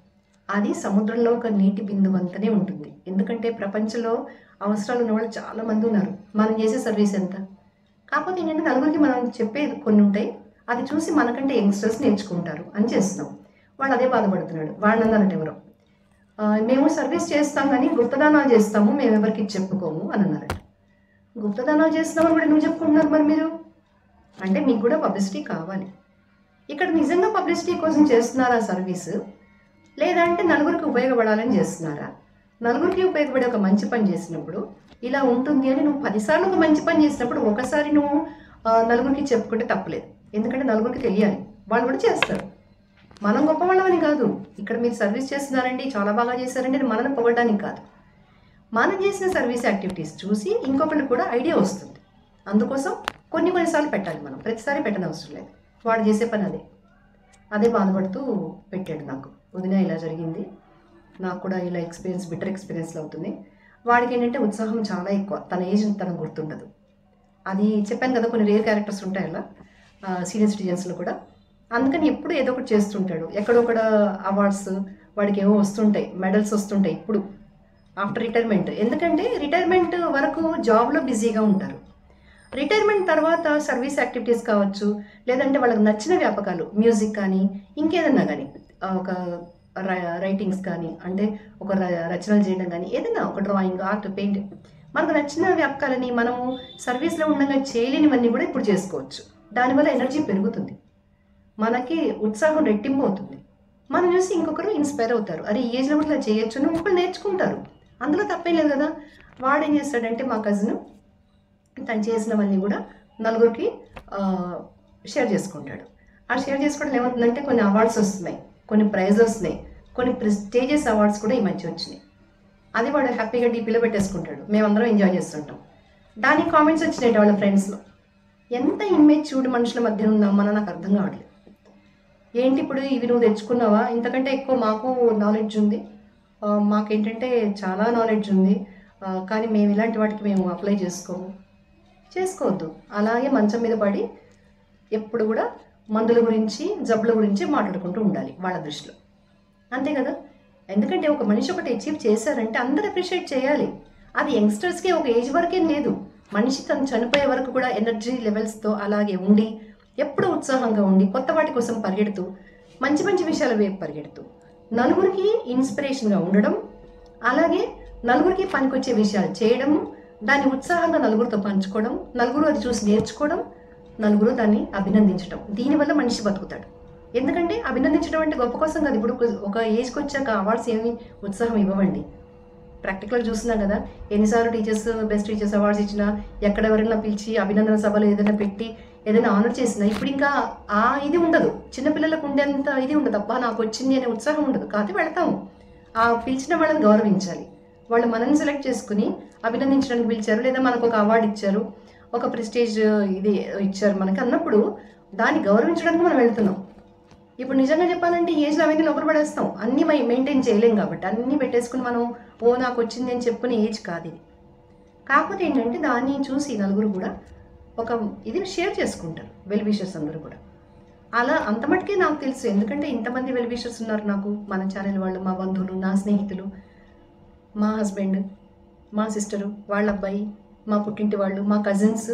అది సముద్రంలో ఒక నీటి బిందువు అంతనే ఉంటుంది. ఎందుకంటే ప్రపంచంలో అవసరాలు ఉన్నవాళ్ళు చాలామంది ఉన్నారు. మనం చేసే సర్వీస్ ఎంత? కాకపోతే ఏంటంటే నలుగురికి మనం చెప్పేది కొన్ని ఉంటాయి. అది చూసి మనకంటే యంగ్స్టర్స్ నేర్చుకుంటారు అని చేస్తున్నాం. వాడు అదే బాధపడుతున్నాడు. వాడిని అన్నారట ఎవరో, "ఆహ్, మేము సర్వీస్ చేస్తాం కానీ గుప్తదానాలు చేస్తాము. మేము ఎవరికీ చెప్పుకోము" అని అన్నారట. గుప్తదానాలు చేస్తున్నామని కూడా ఎందుకు చెప్పుకుంటున్నారు మరి మీరు? అంటే మీకు కూడా పబ్లిసిటీ కావాలి. ఇక్కడ నిజంగా పబ్లిసిటీ కోసం చేస్తున్నారా సర్వీసు? లేదంటే నలుగురికి ఉపయోగపడాలని చేస్తున్నారా? నలుగురికి ఉపయోగపడే ఒక మంచి పని చేసినప్పుడు ఇలా ఉంటుంది అని నువ్వు పదిసార్లు ఒక మంచి పని చేసినప్పుడు ఒకసారి నువ్వు నలుగురికి చెప్పుకుంటే తప్పలేదు. ఎందుకంటే నలుగురికి తెలియాలి, వాళ్ళు కూడా చేస్తారు. మనం గొప్పవాళ్ళమని కాదు, ఇక్కడ మీరు సర్వీస్ చేస్తున్నారండి, చాలా బాగా చేశారండి అని మనల్ని పొగడడానికి కాదు. మనం చేసిన సర్వీస్ యాక్టివిటీస్ చూసి ఇంకొకరికి కూడా ఐడియా వస్తుంది. అందుకోసం కొన్ని కొన్నిసార్లు పెట్టాలి, మనం ప్రతిసారి పెట్టనవసరం లేదు. వాడు చేసే పని అదే అదే బాధపడుతూ పెట్టాడు నాకు. వదిన ఇలా జరిగింది, నాకు కూడా ఇలా ఎక్స్పీరియన్స్ బిటర్ ఎక్స్పీరియన్స్లో అవుతుంది. వాడికి ఏంటంటే ఉత్సాహం చాలా ఎక్కువ, తన ఏజ్ తనకు గుర్తుండదు. అది చెప్పాను కదా, కొన్ని రేర్ క్యారెక్టర్స్ ఉంటాయి అలా సీనియర్ సిటిజన్స్లో కూడా. అందుకని ఎప్పుడు ఏదో ఒకటి చేస్తుంటాడు. ఎక్కడొక్కడ అవార్డ్స్ వాడికి ఏవో వస్తుంటాయి, మెడల్స్ వస్తుంటాయి ఇప్పుడు ఆఫ్టర్ రిటైర్మెంట్. ఎందుకంటే రిటైర్మెంట్ వరకు జాబ్లో బిజీగా ఉంటారు. రిటైర్మెంట్ తర్వాత సర్వీస్ యాక్టివిటీస్ కావచ్చు, లేదంటే వాళ్ళకి నచ్చిన వ్యాపకాలు, మ్యూజిక్ కానీ ఇంకేదన్నా కానీ, ఒక రైటింగ్స్ కానీ, అంటే ఒక రచనలు చేయడం కానీ, ఏదైనా ఒక డ్రాయింగ్, ఆర్ట్, పెయింట్, మనకు నచ్చిన వ్యాపకాలని మనము సర్వీస్లో ఉండగా చేయలేనివన్నీ కూడా ఇప్పుడు చేసుకోవచ్చు. దానివల్ల ఎనర్జీ పెరుగుతుంది, మనకి ఉత్సాహం రెట్టింపు అవుతుంది. మనం చూసి ఇంకొకరు ఇన్స్పైర్ అవుతారు. అరే ఈ ఏజ్లో కూడా ఇలా చేయొచ్చు అని ఇంకొకరు నేర్చుకుంటారు. అందులో తప్పేం లేదు కదా. వాడు ఏం చేస్తాడంటే, మా కజిన్ తను చేసినవన్నీ కూడా నలుగురికి షేర్ చేసుకుంటాడు. ఆ షేర్ చేసుకోవడం ఏమవుతుందంటే కొన్ని అవార్డ్స్ వస్తున్నాయి, కొన్ని ప్రైజ్ వస్తున్నాయి, కొన్ని ప్రెస్టీజియస్ అవార్డ్స్ కూడా ఈ మధ్య వచ్చినాయి. అది వాడు హ్యాపీగా డీపీలో పెట్టేసుకుంటాడు. మేమందరం ఎంజాయ్ చేస్తుంటాం. దానికి కామెంట్స్ వచ్చినాయి వాళ్ళ ఫ్రెండ్స్లో. ఎంత ఇమేజ్ చూడు మనుషుల మధ్య ఉన్నామని నాకు అర్థం కావట్లేదు. ఏంటి ఇప్పుడు ఇవి నువ్వు తెచ్చుకున్నావా? ఇంతకంటే ఎక్కువ మాకు నాలెడ్జ్ ఉంది, మాకేంటంటే చాలా నాలెడ్జ్ ఉంది, కానీ మేము ఇలాంటి వాటికి మేము అప్లై చేసుకోము. చేసుకోవద్దు. అలాగే మంచం మీద పడి ఎప్పుడు కూడా మందుల గురించి, జబ్బుల గురించి మాట్లాడుకుంటూ ఉండాలి వాళ్ళ దృష్టిలో, అంతే కదా. ఎందుకంటే ఒక మనిషి ఒకటి అచీవ్ చేశారంటే అందరూ అప్రిషియేట్ చేయాలి. అది యంగ్స్టర్స్కి ఒక ఏజ్ వరకేం లేదు, మనిషి తను చనిపోయే వరకు కూడా ఎనర్జీ లెవెల్స్తో అలాగే ఉండి, ఎప్పుడు ఉత్సాహంగా ఉండి, కొత్త వాటి కోసం పరిగెడుతూ, మంచి మంచి విషయాల వైపు పరిగెడుతూ, నలుగురికి ఇన్స్పిరేషన్గా ఉండడం, అలాగే నలుగురికి పనికొచ్చే విషయాలు చేయడం, దాన్ని ఉత్సాహంగా నలుగురితో పంచుకోవడం, నలుగురు అది చూసి నేర్చుకోవడం, నలుగురు దాన్ని అభినందించడం. దీనివల్ల మనిషి బతుకుతాడు. ఎందుకంటే అభినందించడం అంటే గొప్ప కోసం కాదు. ఇప్పుడు ఒక ఏజ్కి వచ్చాక అవార్డ్స్ ఏమి ఉత్సాహం ఇవ్వవండి. ప్రాక్టికల్గా చూస్తున్నాం కదా, ఎన్నిసార్లు టీచర్స్ బెస్ట్ టీచర్స్ అవార్డ్స్ ఇచ్చినా, ఎక్కడ ఎవరైనా పిలిచి అభినందన సభలు ఏదైనా పెట్టి ఏదైనా ఆనర్ చేసినా ఇప్పుడు ఇంకా ఆ ఇది ఉండదు. చిన్నపిల్లలకు ఉండేంత ఇది ఉండదు, అబ్బా నాకు వచ్చింది అనే ఉత్సాహం ఉండదు. కాకపోతే వెళ్తాము, ఆ పిలిచిన వాళ్ళని గౌరవించాలి. వాళ్ళు మనల్ని సెలెక్ట్ చేసుకుని అభినందించడానికి పిలిచారు, లేదా మనకు ఒక అవార్డు ఇచ్చారు, ఒక ప్రెస్టేజ్ ఇది ఇచ్చారు మనకి అన్నప్పుడు దాన్ని గౌరవించడానికి మనం వెళ్తున్నాం. ఇప్పుడు నిజంగా చెప్పాలంటే ఈ ఏజ్లో అవన్నీ లోపల పడేస్తాం, అన్నీ మెయింటైన్ చేయలేం కాబట్టి అన్నీ పెట్టేసుకుని మనం ఓ నాకు వచ్చింది అని చెప్పుకునే ఏజ్ కాదు ఇది. కాకపోతే ఏంటంటే దాన్ని చూసి నలుగురు కూడా ఒక ఇది షేర్ చేసుకుంటారు, వెల్ విషర్స్ అందరూ కూడా. అలా అంత మటుకే నాకు తెలుసు, ఎందుకంటే ఇంతమంది వెల్ విషర్స్ ఉన్నారు నాకు, మన ఛానల్ వాళ్ళు, మా బంధువులు, నా స్నేహితులు, మా హస్బెండ్, మా సిస్టరు, వాళ్ళ అబ్బాయి, మా పుట్టింటి వాళ్ళు, మా కజిన్స్,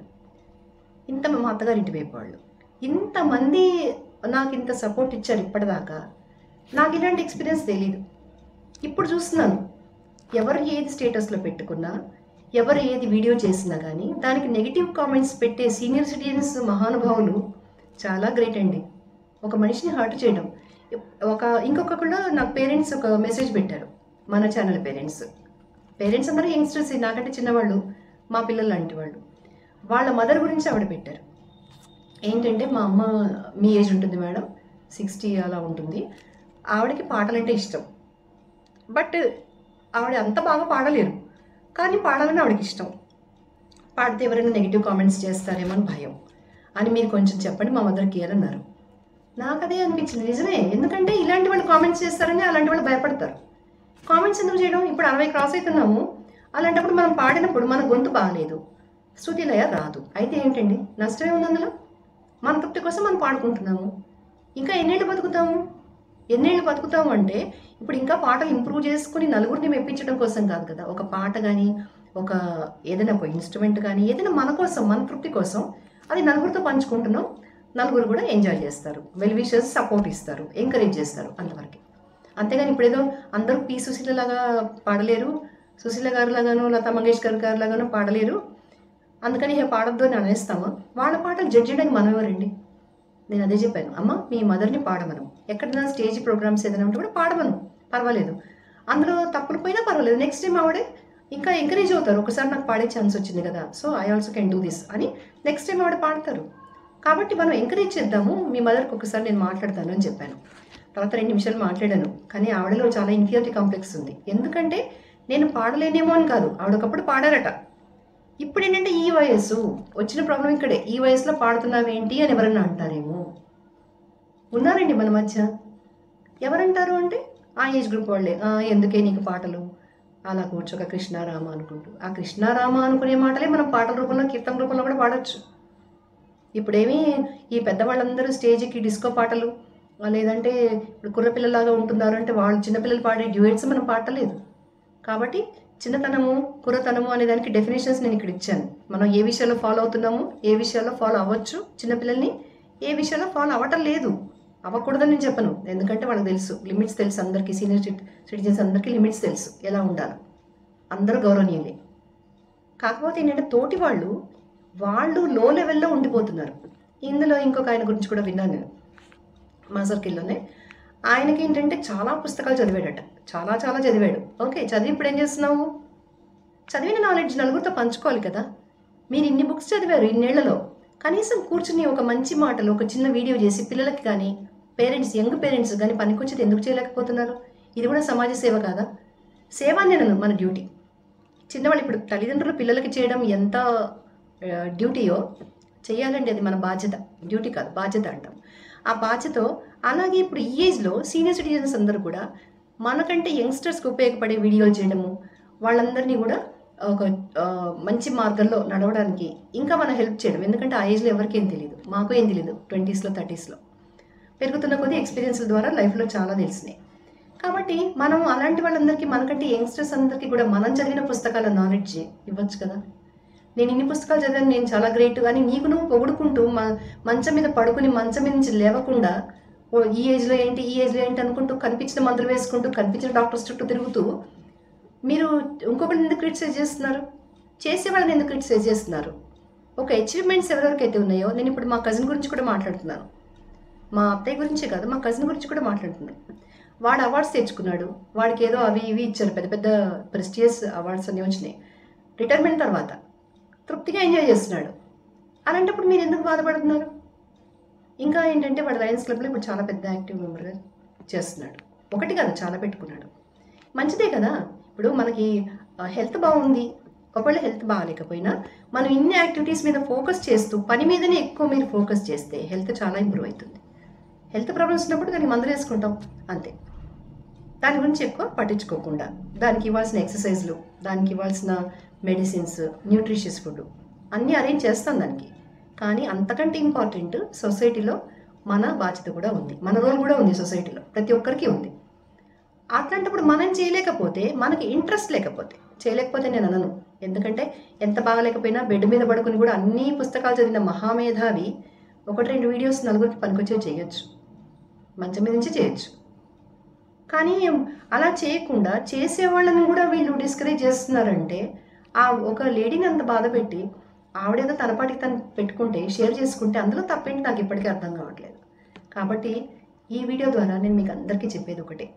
ఇంత మా అత్తగారింటి వైపు వాళ్ళు, ఇంతమంది నాకు ఇంత సపోర్ట్ ఇచ్చారు ఇప్పటిదాకా. నాకు ఇలాంటి ఎక్స్పీరియన్స్ తెలీదు. ఇప్పుడు చూస్తున్నాను, ఎవరు ఏది స్టేటస్లో పెట్టుకున్నా, ఎవరు ఏది వీడియో చేసినా కానీ దానికి నెగిటివ్ కామెంట్స్ పెట్టే సీనియర్ సిటిజన్స్ మహానుభావులు చాలా గ్రేట్ అండి. ఒక మనిషిని హర్ట్ చేయడం. ఒక ఇంకొకళ్ళు నాకు పేరెంట్స్ ఒక మెసేజ్ పెట్టారు, మన ఛానల్ పేరెంట్స్ పేరెంట్స్ అందరూ యంగ్స్టర్స్, నాకంటే చిన్నవాళ్ళు, మా పిల్లలు లాంటి వాళ్ళు. వాళ్ళ మదర్ గురించి ఆవిడ పెట్టారు. ఏంటంటే, మా అమ్మ మీ ఏజ్ ఉంటుంది మేడం, సిక్స్టీ అలా ఉంటుంది, ఆవిడకి పాటలంటే ఇష్టం, బట్ ఆవిడ అంత బాగా పాడలేరు, కానీ పాడాలని ఆవిడకి ఇష్టం. పాడితే ఎవరైనా నెగిటివ్ కామెంట్స్ చేస్తారేమో అని భయం అని మీరు కొంచెం చెప్పండి మా మదర్కి అని అన్నారు. నాకు అదే అనిపించింది, నిజమే. ఎందుకంటే ఇలాంటి వాళ్ళు కామెంట్స్ చేస్తారని అలాంటి వాళ్ళు భయపడతారు. కామెంట్స్ ఎందుకు చేయడం? ఇప్పుడు అరవై క్రాస్ అవుతున్నాము, అలాంటప్పుడు మనం పాడినప్పుడు మన గొంతు బాగాలేదు, శృతిలయ రాదు, అయితే ఏంటండి నష్టమే ఉంది అందులో? మన తృప్తి కోసం మనం పాడుకుంటున్నాము, ఇంకా ఎన్నేళ్ళు బతుకుతాము? ఎన్నేళ్ళు బతుకుతాము అంటే ఇప్పుడు ఇంకా పాటలు ఇంప్రూవ్ చేసుకుని నలుగురిని మెప్పించడం కోసం కాదు కదా. ఒక పాట కానీ, ఒక ఏదైనా ఒక ఇన్స్ట్రుమెంట్ కానీ, ఏదైనా మన కోసం, మన తృప్తి కోసం అది నలుగురితో పంచుకుంటున్నాం. నలుగురు కూడా ఎంజాయ్ చేస్తారు, వెల్ విషర్స్ సపోర్ట్ ఇస్తారు, ఎంకరేజ్ చేస్తారు, అంతవరకు. అంతేగాని ఇప్పుడు ఏదో అందరూ పి సుశీల లాగా పాడలేరు, సుశీల గారు లాగానో లతా మంగేష్కర్ గారు లాగానో పాడలేరు, అందుకని ఇక పాడొద్దు అని అనేస్తామా? వాళ్ళ పాటలు జడ్జ్ చేయడానికి మనం ఎవరండి? నేను అదే చెప్పాను, అమ్మ మీ మదర్ని పాడమను, ఎక్కడైనా స్టేజ్ ప్రోగ్రామ్స్ ఏదైనా ఉంటే కూడా పాడమను, పర్వాలేదు, అందులో తప్పులు పోయినా పర్వాలేదు, నెక్స్ట్ టైం ఆవిడే ఇంకా ఎంకరేజ్ అవుతారు. ఒకసారి నాకు పాడే ఛాన్స్ వచ్చింది కదా, so I also can do this అని నెక్స్ట్ టైం ఆవిడ పాడతారు. కాబట్టి మనం ఎంకరేజ్ చేద్దాము. మీ మదర్కి ఒకసారి నేను మాట్లాడతాను అని చెప్పాను. తర్వాత రెండు నిమిషాలు మాట్లాడాను, కానీ ఆవిడలో చాలా ఇన్ఫీరియారిటీ కాంప్లెక్స్ ఉంది. ఎందుకంటే నేను పాడలేనేమో అని కాదు, ఆవిడొకప్పుడు పాడారట. ఇప్పుడు ఏంటంటే ఈ వయస్సు వచ్చిన ప్రాబ్లం ఇక్కడే, ఈ వయసులో పాడుతున్నావేంటి అని ఎవరన్నా అంటారేమో. ఉన్నారండి మన మధ్య. ఎవరంటారు అంటే ఆ ఏజ్ గ్రూప్ వాళ్ళే, ఎందుకే నీకు పాటలు, అలా కూర్చోక కృష్ణారామ అనుకుంటూ. ఆ కృష్ణారామ అనుకునే మాటలే మనం పాటల రూపంలో, కీర్తన రూపంలో కూడా పాడచ్చు. ఇప్పుడేమీ ఈ పెద్దవాళ్ళందరూ స్టేజ్కి డిస్కో పాటలు, లేదంటే ఇప్పుడు కుర్రపిల్లలాగా ఉంటున్నారు అంటే వాళ్ళు చిన్నపిల్లలు పాడే డ్యూయట్స్ మనం పాడలేదు. కాబట్టి చిన్నతనము, కుర్రతనము అనే దానికి డెఫినేషన్స్ నేను ఇక్కడ ఇచ్చాను. మనం ఏ విషయాల్లో ఫాలో అవుతున్నాము, ఏ విషయాల్లో ఫాలో అవ్వచ్చు చిన్నపిల్లల్ని, ఏ విషయాల్లో ఫాలో అవ్వటం లేదు, అవ్వకూడదని నేను చెప్పను. ఎందుకంటే వాళ్ళకి తెలుసు, లిమిట్స్ తెలుసు అందరికీ, సీనియర్ సిటిజన్స్ అందరికీ లిమిట్స్ తెలుసు, ఎలా ఉండాలి, అందరూ గౌరవనీయులే. కాకపోతే ఏంటంటే తోటి వాళ్ళు వాళ్ళు లో లెవెల్లో ఉండిపోతున్నారు. ఇందులో ఇంకొక ఆయన గురించి కూడా విన్నాను నేను మా సర్కిల్లోనే. ఆయనకి ఏంటంటే చాలా పుస్తకాలు చదివాడట, చాలా చాలా చదివాడు. ఓకే, చదివి ఇప్పుడు ఏం చేస్తున్నావు? చదివిన నాలెడ్జ్ నలుగురితో పంచుకోవాలి కదా. మీరు ఇన్ని బుక్స్ చదివారు ఇన్నేళ్లలో, కనీసం కూర్చుని ఒక మంచి మాటలు, ఒక చిన్న వీడియో చేసి పిల్లలకి కానీ, పేరెంట్స్, యంగ్ పేరెంట్స్ కానీ పనికొచ్చేది ఎందుకు చేయలేకపోతున్నారు? ఇది కూడా సమాజ సేవ కాదా? సేవ నేను మన డ్యూటీ. చిన్నవాళ్ళు ఇప్పుడు తల్లిదండ్రులు పిల్లలకి చేయడం ఎంత డ్యూటీయో చేయాలండి, అది మన బాధ్యత. డ్యూటీ కాదు, బాధ్యత అంటాం. ఆ బాధ్యత. అలాగే ఇప్పుడు ఈ ఏజ్లో సీనియర్ సిటిజన్స్ అందరూ కూడా మనకంటే యంగ్స్టర్స్కి ఉపయోగపడే వీడియోలు చేయడము, వాళ్ళందరినీ కూడా ఒక మంచి మార్గంలో నడవడానికి ఇంకా మనం హెల్ప్ చేయడం. ఎందుకంటే ఆ ఏజ్లో ఎవరికేం తెలియదు, మాకు ఏం తెలియదు. ట్వంటీస్లో థర్టీస్లో పెరుగుతున్న కొద్ది ఎక్స్పీరియన్స్ల ద్వారా లైఫ్లో చాలా తెలిసినాయి. కాబట్టి మనం అలాంటి వాళ్ళందరికీ, మనకంటే యంగ్స్టర్స్ అందరికీ కూడా మనం చదివిన పుస్తకాల నాలెడ్జ్ ఇవ్వచ్చు కదా. నేను ఇన్ని పుస్తకాలు చదివాను, నేను చాలా గ్రేట్, కానీ నీకు నువ్వు పొగుడుకుంటూ మ మంచం మీద పడుకుని మంచం మీద నుంచి లేవకుండా ఈ ఏజ్లో ఏంటి, ఈ ఏజ్లో ఏంటి అనుకుంటూ, కనిపించిన మందులు వేసుకుంటూ, కనిపించిన డాక్టర్స్ చుట్టూ తిరుగుతూ మీరు ఇంకొకరిని ఎందుకు క్రిటిసైజ్ చేస్తున్నారు? చేసేవాళ్ళని ఎందుకు క్రిటిసైజ్ చేస్తున్నారు? ఒక అచీవ్మెంట్స్ ఎవరెవరికైతే ఉన్నాయో, నేను ఇప్పుడు మా కజిన్ గురించి కూడా మాట్లాడుతున్నాను, మా అత్తయ్య గురించే కాదు, మా కజిన్ గురించి కూడా మాట్లాడుతున్నాను. వాడు అవార్డ్స్ తెచ్చుకున్నాడు, వాడికి ఏదో అవి ఇవి ఇచ్చారు, పెద్ద పెద్ద ప్రెస్టిజియస్ అవార్డ్స్ అన్నీ వచ్చినాయి. రిటైర్మెంట్ తర్వాత తృప్తిగా ఎంజాయ్ చేస్తున్నాడు. అలాంటప్పుడు మీరు ఎందుకు బాధపడుతున్నారు? ఇంకా ఏంటంటే వాడు లయన్స్ క్లబ్లో ఇప్పుడు చాలా పెద్ద యాక్టివ్ మెంబర్గా చేస్తున్నాడు. ఒకటి కాదు, చాలా పెట్టుకున్నాడు. మంచిదే కదా. ఇప్పుడు మనకి హెల్త్ బాగుంది, ఒకవేళ హెల్త్ బాగాలేకపోయినా మనం ఇన్ని యాక్టివిటీస్ మీద ఫోకస్ చేస్తూ పని మీదనే ఎక్కువ మీరు ఫోకస్ చేస్తే హెల్త్ చాలా ఇంప్రూవ్ అవుతుంది. హెల్త్ ప్రాబ్లమ్స్ ఉన్నప్పుడు దానికి మందులు వేసుకుంటాం అంతే. దాని గురించి ఎక్కువ పట్టించుకోకుండా దానికి ఇవ్వాల్సిన ఎక్సర్సైజ్లు, దానికి ఇవ్వాల్సిన మెడిసిన్స్, న్యూట్రిషియస్ ఫుడ్ అన్నీ అరేంజ్ చేస్తాం దానికి. కానీ అంతకంటే ఇంపార్టెంట్ సొసైటీలో మన బాధ్యత కూడా ఉంది, మన రోల్ కూడా ఉంది సొసైటీలో, ప్రతి ఒక్కరికి ఉంది. అట్లాంటప్పుడు మనం చేయలేకపోతే, మనకి ఇంట్రెస్ట్ లేకపోతే, చేయలేకపోతే నేను అనను. ఎందుకంటే ఎంత బాగాలేకపోయినా బెడ్ మీద పడుకుని కూడా అన్ని పుస్తకాలు చదివిన మహామేధావి ఒకటి రెండు వీడియోస్ నలుగురికి పనికొచ్చే చేయొచ్చు, మంచం మీద నుంచి చేయొచ్చు. కానీ అలా చేయకుండా చేసేవాళ్ళని కూడా వీళ్ళు డిస్కరేజ్ చేస్తున్నారంటే, ఆ ఒక లేడీని అంత బాధ పెట్టి ఆవిడేదో తన పాటికి తను పెట్టుకుంటే, షేర్ చేసుకుంటే అందులో తప్పేంటి నాకు ఇప్పటికీ అర్థం కావట్లేదు. కాబట్టి ఈ వీడియో ద్వారా నేను మీకు అందరికీ చెప్పేది ఒకటే,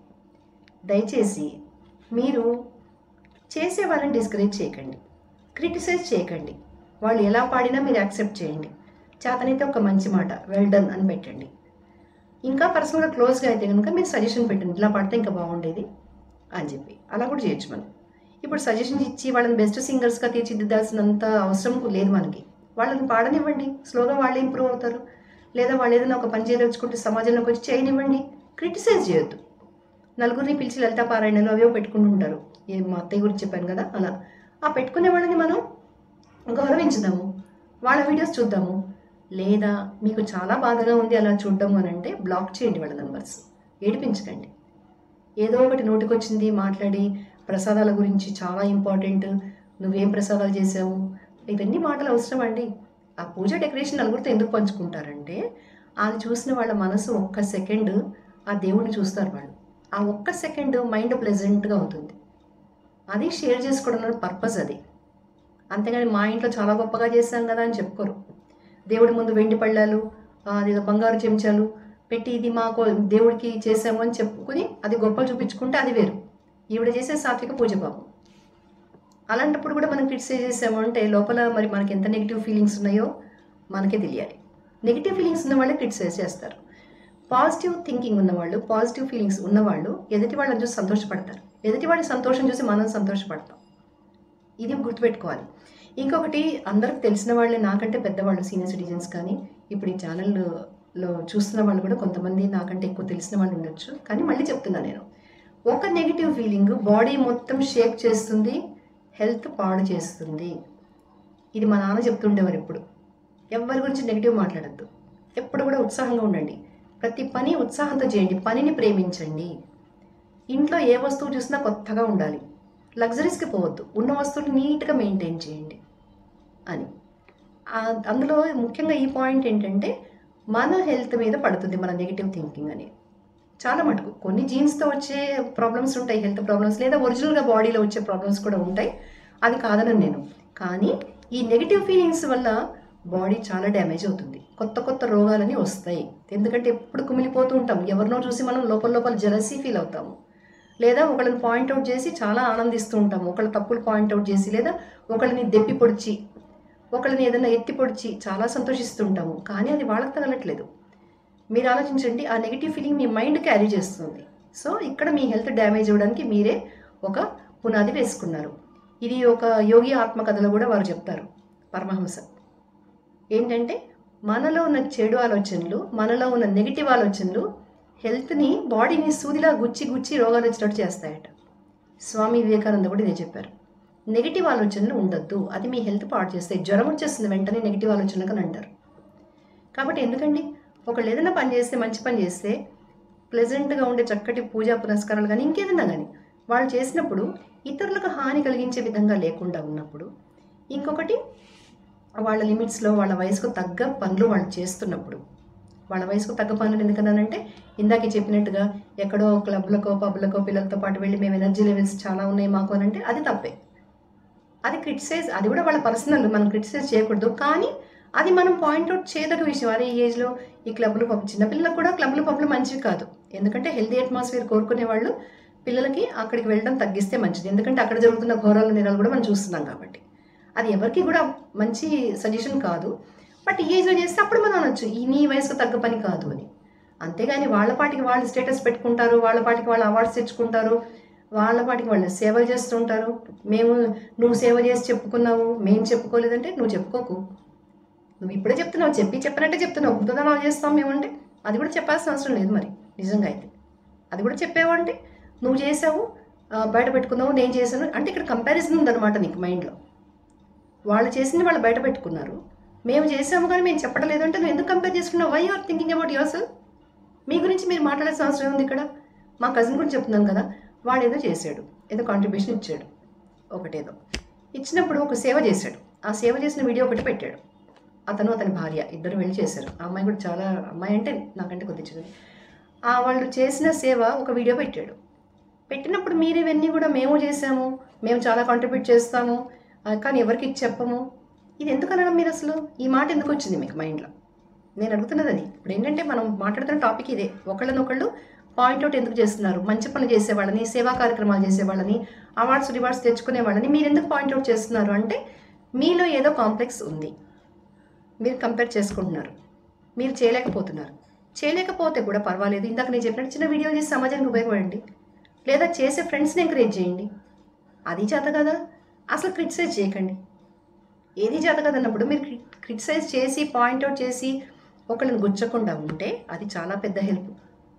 దయచేసి మీరు చేసే వాళ్ళని డిస్కరేజ్ చేయకండి, క్రిటిసైజ్ చేయకండి. వాళ్ళు ఎలా పాడినా మీరు యాక్సెప్ట్ చేయండి. చేతనైతే ఒక మంచి మాట వెల్ డన్ అని పెట్టండి. ఇంకా పర్సనల్గా క్లోజ్గా అయితే కనుక మీరు సజెషన్ పెట్టండి, ఇలా పడితే ఇంకా బాగుండేది అని చెప్పి. అలా కూడా చేయొచ్చు మనం. ఇప్పుడు సజెషన్స్ ఇచ్చి వాళ్ళని బెస్ట్ సింగర్స్గా తీర్చిదిద్దాల్సినంత అవసరం లేదు మనకి. వాళ్ళని పాడనివ్వండి, స్లోగా వాళ్ళే ఇంప్రూవ్ అవుతారు. లేదా వాళ్ళు ఏదైనా ఒక పని చేయదలుచుకుంటే సమాజంలోకి వచ్చి చేయనివ్వండి, క్రిటిసైజ్ చేయొద్దు. నలుగురిని పిలిచి లలితా పారాయణలు అవేవో పెట్టుకుంటుంటారు, ఏ మా అత్తయ్య గురించి చెప్పాను కదా అలా. ఆ పెట్టుకునే వాళ్ళని మనం గౌరవించుదాము, వాళ్ళ వీడియోస్ చూద్దాము. లేదా మీకు చాలా బాధగా ఉంది అలా చూడడం అని అంటే బ్లాక్ చేయండి వాళ్ళ నెంబర్స్. ఏడిపించకండి. ఏదో ఒకటి నోటికొచ్చింది మాట్లాడి ప్రసాదాల గురించి చాలా ఇంపార్టెంట్, నువ్వేం ప్రసాదాలు చేసావు, ఇవన్నీ మాటలు అవసరం అండి. ఆ పూజ డెకరేషన్ నలుగురితో ఎందుకు పంచుకుంటారంటే అది చూసిన వాళ్ళ మనసు ఒక్క సెకండ్ ఆ దేవుడిని చూస్తారు వాళ్ళు. ఆ ఒక్క సెకండ్ మైండ్ ప్లెజెంట్గా అవుతుంది. అది షేర్ చేసుకోవడం పర్పస్ అది. అంతేగాని మా ఇంట్లో చాలా గొప్పగా చేశాం కదా అని చెప్పుకోరు. దేవుడి ముందు వెండి పళ్ళాలు, అదేదో బంగారు చెంచాలు పెట్టి ఇది మాకు దేవుడికి చేసాము అని చెప్పుకుని అది గొప్పలు చూపించుకుంటే అది వేరు. ఈవిడ చేసే సాత్విక పూజ పాపం. అలాంటప్పుడు కూడా మనం క్రిటిసైజ్ చేసాము అంటే లోపల మరి మనకి ఎంత నెగిటివ్ ఫీలింగ్స్ ఉన్నాయో మనకే తెలియాలి. నెగిటివ్ ఫీలింగ్స్ ఉన్న వాళ్ళే క్రిటిసైజ్ చేస్తారు. పాజిటివ్ థింకింగ్ ఉన్నవాళ్ళు, పాజిటివ్ ఫీలింగ్స్ ఉన్నవాళ్ళు ఎదుటి వాళ్ళని చూసి సంతోషపడతారు. ఎదుటి వాళ్ళ సంతోషం చూసి మనం సంతోషపడతాం. ఇది గుర్తుపెట్టుకోవాలి. ఇంకొకటి, అందరికి తెలిసిన వాళ్ళే, నాకంటే పెద్దవాళ్ళు సీనియర్ సిటిజన్స్ కానీ ఇప్పుడు ఈ ఛానల్లో చూస్తున్న వాళ్ళు కూడా కొంతమంది నాకంటే ఎక్కువ తెలిసిన వాళ్ళు ఉండొచ్చు. కానీ మళ్ళీ చెప్తున్నా నేను, ఒక నెగిటివ్ ఫీలింగ్ బాడీ మొత్తం షేక్ చేస్తుంది, హెల్త్ పాడు చేస్తుంది. ఇది మా నాన్న చెప్తుండేవారు. ఎప్పుడు ఎవరి గురించి నెగిటివ్ మాట్లాడద్దు, ఎప్పుడు కూడా ఉత్సాహంగా ఉండండి, ప్రతి పని ఉత్సాహంతో చేయండి, పనిని ప్రేమించండి. ఇంట్లో ఏ వస్తువు చూసినా కొత్తగా ఉండాలి, లగ్జరీస్కి పోవద్దు, ఉన్న వస్తువులు నీట్గా మెయింటైన్ చేయండి అని. అందులో ముఖ్యంగా ఈ పాయింట్ ఏంటంటే మన హెల్త్ మీద పడుతుంది మన నెగిటివ్ థింకింగ్ అని. చాలా మటుకు కొన్ని జీన్స్తో వచ్చే ప్రాబ్లమ్స్ ఉంటాయి, హెల్త్ ప్రాబ్లమ్స్, లేదా ఒరిజినల్గా బాడీలో వచ్చే ప్రాబ్లమ్స్ కూడా ఉంటాయి, అది కాదనని నేను. కానీ ఈ నెగిటివ్ ఫీలింగ్స్ వల్ల బాడీ చాలా డ్యామేజ్ అవుతుంది, కొత్త కొత్త రోగాలని వస్తాయి. ఎందుకంటే ఎప్పుడు కుమిలిపోతూ ఉంటాం, ఎవరినో చూసి మనం లోపల లోపల జలసీ ఫీల్ అవుతాము, లేదా ఒకళ్ళని పాయింట్అవుట్ చేసి చాలా ఆనందిస్తూ ఉంటాము, ఒకళ్ళ తప్పులు పాయింట్అవుట్ చేసి, లేదా ఒకళ్ళని దెప్పి పొడిచి, ఒకళ్ళని ఏదైనా ఎత్తి పొడిచి చాలా సంతోషిస్తుంటాము. కానీ అది వాళ్ళకి తగలట్లేదు. మీరు ఆలోచించండి, ఆ నెగిటివ్ ఫీలింగ్ మీ మైండ్ క్యారీ చేస్తుంది. సో ఇక్కడ మీ హెల్త్ డ్యామేజ్ అవ్వడానికి మీరే ఒక పునాది వేసుకున్నారు. ఇది ఒక యోగి ఆత్మకథలో కూడా వారు చెప్తారు, పరమహంస. ఏంటంటే మనలో ఉన్న చెడు ఆలోచనలు, మనలో ఉన్న నెగిటివ్ ఆలోచనలు హెల్త్ని, బాడీని సూదిలా గుచ్చి గుచ్చి రోగాలు వచ్చినట్టు చేస్తాయట. స్వామి వివేకానంద కూడా ఇదే చెప్పారు. నెగిటివ్ ఆలోచనలు ఉండొద్దు, అది మీ హెల్త్ పాడు చేస్తాయి. జ్వరం వచ్చేస్తుంది వెంటనే నెగిటివ్ ఆలోచనలు అని అంటారు. కాబట్టి ఎందుకండి, ఒకళ్ళు ఏదైనా పని చేస్తే, మంచి పని చేస్తే, ప్లెజెంట్గా ఉండే చక్కటి పూజా పునస్కారాలు కానీ ఇంకేదైనా కానీ వాళ్ళు చేసినప్పుడు ఇతరులకు హాని కలిగించే విధంగా లేకుండా ఉన్నప్పుడు, ఇంకొకటి వాళ్ళ లిమిట్స్లో వాళ్ళ వయసుకు తగ్గ పనులు వాళ్ళు చేస్తున్నప్పుడు, వాళ్ళ వయసుకు తగ్గ పనులు ఎందుకన్నానంటే ఇందాక చెప్పినట్టుగా ఎక్కడో క్లబ్లకో పబ్లకో పిల్లలతో పాటు వెళ్ళి మేము ఎనర్జీ లెవెల్స్ చాలా ఉన్నాయి మాకు అని అంటే అది తప్పే. అది క్రిటిసైజ్, అది కూడా వాళ్ళ పర్సనల్, మనం క్రిటిసైజ్ చేయకూడదు. కానీ అది మనం పాయింట్అవుట్ చేయదగ్గ విషయం. అదే ఈ ఏజ్లో ఈ క్లబ్లు పబ్, చిన్నపిల్లలకు కూడా క్లబ్లు పబ్లు మంచివి కాదు. ఎందుకంటే హెల్తీ అట్మాస్ఫియర్ కోరుకునే వాళ్ళు పిల్లలకి అక్కడికి వెళ్ళడం తగ్గిస్తే మంచిది. ఎందుకంటే అక్కడ జరుగుతున్న ఘోరాల నేరాలు కూడా మనం చూస్తున్నాం కాబట్టి అది ఎవరికి కూడా మంచి సజెషన్ కాదు. బట్ ఈ ఏజ్లో చేస్తే అప్పుడు మనం అనొచ్చు ఈ నీ వయసుకు తగ్గ పని కాదు అని. అంతేగాని వాళ్ళ పాటికి వాళ్ళు స్టేటస్ పెట్టుకుంటారు, వాళ్ళ పాటికి వాళ్ళు అవార్డ్స్ తెచ్చుకుంటారు, వాళ్ళ పాటికి వాళ్ళు సేవలు చేస్తుంటారు. మేము నువ్వు సేవ చేసి చెప్పుకున్నావు, మేము చెప్పుకోలేదంటే నువ్వు చెప్పుకోకు. నువ్వు ఇప్పుడే చెప్తున్నావు, చెప్పి చెప్పినట్టే చెప్తున్నావు, గుర్తుదనాలు చేస్తాం మేమంటే అది కూడా చెప్పాల్సిన అవసరం లేదు. మరి నిజంగా అయితే అది కూడా చెప్పావు అంటే నువ్వు చేసావు, బయట పెట్టుకున్నావు, నేను చేశాను అంటే ఇక్కడ కంపారిజన్ ఉందన్నమాట నీకు మైండ్లో. వాళ్ళు చేసింది వాళ్ళు బయట పెట్టుకున్నారు, మేము చేసాము కానీ మేము చెప్పడం లేదంటే నువ్వు ఎందుకు కంపేర్ చేసుకున్నావు? Why are thinking about yourself? మీ గురించి మీరు మాట్లాడాల్సిన అవసరం ఉంది ఇక్కడ. మా కజిన్ గురించి చెప్తున్నాను కదా, వాడు ఏదో చేశాడు, ఏదో కాంట్రిబ్యూషన్ ఇచ్చాడు, ఒకటేదో ఇచ్చినప్పుడు ఒక సేవ చేశాడు. ఆ సేవ చేసిన వీడియో ఒకటి పెట్టాడు. అతను అతని భార్య ఇద్దరు వెళ్ళి చేశారు. ఆ అమ్మాయి కూడా చాలా, అమ్మాయి అంటే నాకంటే కొద్దిగా, ఆ వాళ్ళు చేసిన సేవ ఒక వీడియో పెట్టాడు. పెట్టినప్పుడు మీరు ఇవన్నీ కూడా మేము చేసాము, మేము చాలా కాంట్రిబ్యూట్ చేస్తాము, కానీ ఎవరికి చెప్పము, ఇది ఎందుకు అనడం మీరు? అసలు ఈ మాట ఎందుకు వచ్చింది మీకు మైండ్లో? నేను అడుగుతున్నది అది. ఇప్పుడు ఏంటంటే మనం మాట్లాడుతున్న టాపిక్ ఇదే, ఒకళ్ళనొకళ్ళు పాయింట్అవుట్ ఎందుకు చేస్తున్నారు? మంచి పనులు చేసేవాళ్ళని, సేవా కార్యక్రమాలు చేసేవాళ్ళని, అవార్డ్స్ రివార్డ్స్ తెచ్చుకునే వాళ్ళని మీరు ఎందుకు పాయింట్అవుట్ చేస్తున్నారు అంటే మీలో ఏదో కాంప్లెక్స్ ఉంది, మీరు కంపేర్ చేసుకుంటున్నారు, మీరు చేయలేకపోతున్నారు. చేయలేకపోతే కూడా పర్వాలేదు, ఇందాక నేను చెప్పినట్టు చిన్న వీడియోలు చేసి సమాజానికి ఉపయోగపడండి, లేదా చేసే ఫ్రెండ్స్ని ఎంకరేజ్ చేయండి. అది చేత కదా, అసలు క్రిటిసైజ్ చేయకండి. ఏది చేత కదన్నప్పుడు మీరు క్రిటిసైజ్ చేసి పాయింట్అవుట్ చేసి ఒకళ్ళని గుచ్చకుండా ఉంటే అది చాలా పెద్ద హెల్ప్.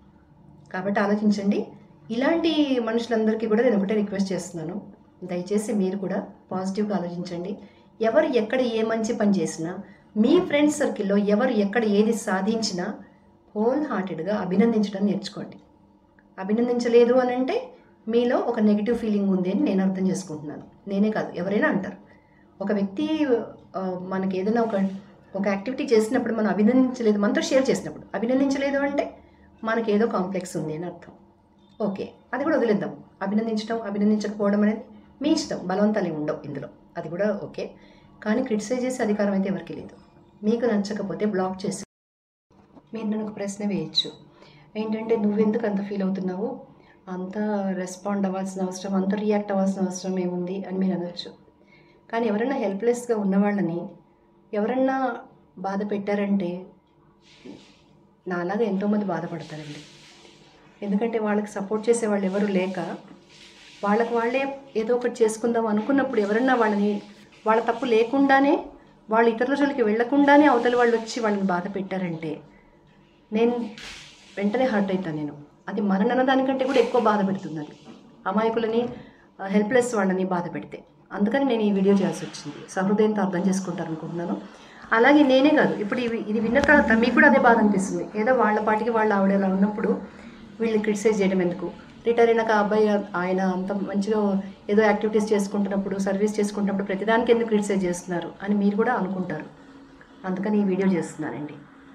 కాబట్టి ఆలోచించండి. ఇలాంటి మనుషులందరికీ కూడా నేను ఒకటే రిక్వెస్ట్ చేస్తున్నాను, దయచేసి మీరు కూడా పాజిటివ్గా ఆలోచించండి. ఎవరు ఎక్కడ ఏ మంచి పని చేసినా, మీ ఫ్రెండ్స్ సర్కిల్లో ఎవరు ఎక్కడ ఏది సాధించినా హోల్ హార్టెడ్గా అభినందించడం నేర్చుకోండి. అభినందించలేదు అని అంటే మీలో ఒక నెగిటివ్ ఫీలింగ్ ఉంది అని నేను అర్థం చేసుకుంటున్నాను. నేనే కాదు, ఎవరైనా అంటారు. ఒక వ్యక్తి మనకి ఏదైనా ఒక ఒక యాక్టివిటీ చేసినప్పుడు మనం అభినందించలేదు, మనతో షేర్ చేసినప్పుడు అభినందించలేదు అంటే మనకి ఏదో కాంప్లెక్స్ ఉంది అని అర్థం. ఓకే, అది కూడా వదిలేద్దాం. అభినందించడం అభినందించకపోవడం అనేది మీ ఇష్టం, బలవంతాలు ఉండవు ఇందులో, అది కూడా ఓకే. కానీ క్రిటిసైజ్ చేసే అధికారం అయితే ఎవరికి లేదు. మీకు నచ్చకపోతే బ్లాక్ చేసి మీరు నన్ను ఒక ప్రశ్న వేయచ్చు, ఏంటంటే నువ్వెందుకు అంత ఫీల్ అవుతున్నావు, అంత రెస్పాండ్ అవ్వాల్సిన అవసరం, అంత రియాక్ట్ అవ్వాల్సిన అవసరం ఏముంది అని మీరు అనవచ్చు. కానీ ఎవరైనా హెల్ప్లెస్గా ఉన్నవాళ్ళని ఎవరన్నా బాధ పెట్టారంటే నాలాగా ఎంతోమంది బాధపడతారండి. ఎందుకంటే వాళ్ళకి సపోర్ట్ చేసేవాళ్ళు ఎవరు లేక వాళ్ళకి వాళ్ళే ఏదో ఒకటి చేసుకుందాం అనుకున్నప్పుడు ఎవరన్నా వాళ్ళని వాళ్ళ తప్పు లేకుండానే వాళ్ళు ఇతరుల జోలికి వెళ్లకుండానే అవతల వాళ్ళు వచ్చి వాళ్ళని బాధ పెట్టారంటే నేను వెంటనే హర్ట్ అవుతాను. నేను అది మరణన దానికంటే కూడా ఎక్కువ బాధ పెడుతుంది. అది అమాయకులని హెల్ప్లెస్ వాళ్ళని బాధ పెడితే. అందుకని నేను ఈ వీడియో చేయాల్సి వచ్చింది. సహృదయంతో అర్థం చేసుకుంటారు అనుకుంటున్నాను. అలాగే నేనే కాదు, ఇప్పుడు ఇవి ఇది విన్న తర్వాత మీకు కూడా అదే బాధ అనిపిస్తుంది. ఏదో వాళ్ళ పాటికి వాళ్ళు ఆవిడ అలా ఉన్నప్పుడు వీళ్ళని క్రిటిసైజ్ చేయడం ఎందుకు, రిటైర్ అయినాక అబ్బాయి ఆయన అంత మంచిగా ఏదో యాక్టివిటీస్ చేసుకుంటున్నప్పుడు, సర్వీస్ చేసుకుంటున్నప్పుడు ప్రతిదానికి ఎందుకు క్రిటిసైజ్ చేస్తున్నారు అని మీరు కూడా అనుకుంటారు. అందుకని ఈ వీడియో చేస్తున్నానండి.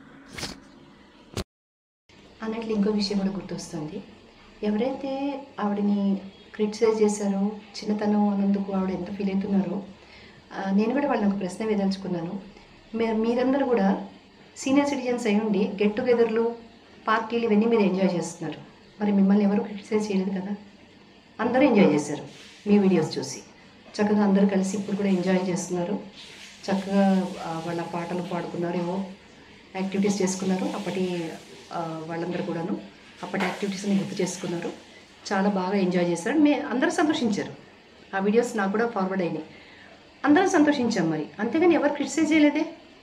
అన్నట్లు ఇంకో విషయం కూడా గుర్తొస్తుంది. ఎవరైతే ఆవిడని క్రిటిసైజ్ చేశారో, చిన్నతనం అన్నందుకు ఆవిడ ఎంత ఫీల్ అవుతున్నారో, నేను కూడా వాళ్ళని ఒక ప్రశ్న వేదలుచుకున్నాను. మీరు మీరందరూ కూడా సీనియర్ సిటిజన్స్ అయి ఉండి గెట్ టుగెదర్లు, పార్టీలు ఇవన్నీ మీరు ఎంజాయ్ చేస్తున్నారు. మరి మిమ్మల్ని ఎవరు క్రిటిసైజ్ చేయలేదు కదా. అందరూ ఎంజాయ్ చేశారు మీ వీడియోస్ చూసి. చక్కగా అందరూ కలిసి ఇప్పుడు కూడా ఎంజాయ్ చేస్తున్నారు. చక్కగా వాళ్ళ పాటలు పాడుకున్నారు, ఏవో యాక్టివిటీస్ చేసుకున్నారు. అప్పటి వాళ్ళందరూ కూడాను అప్పటి యాక్టివిటీస్ని గుర్తు చేసుకున్నారు. చాలా బాగా ఎంజాయ్ చేశారు. మే అందరూ సంతోషించారు. ఆ వీడియోస్ నాకు కూడా ఫార్వర్డ్ అయినాయి. అందరం సంతోషించాం. మరి అంతేగాని ఎవరు క్రిటిసైజ్ చేయలేదే.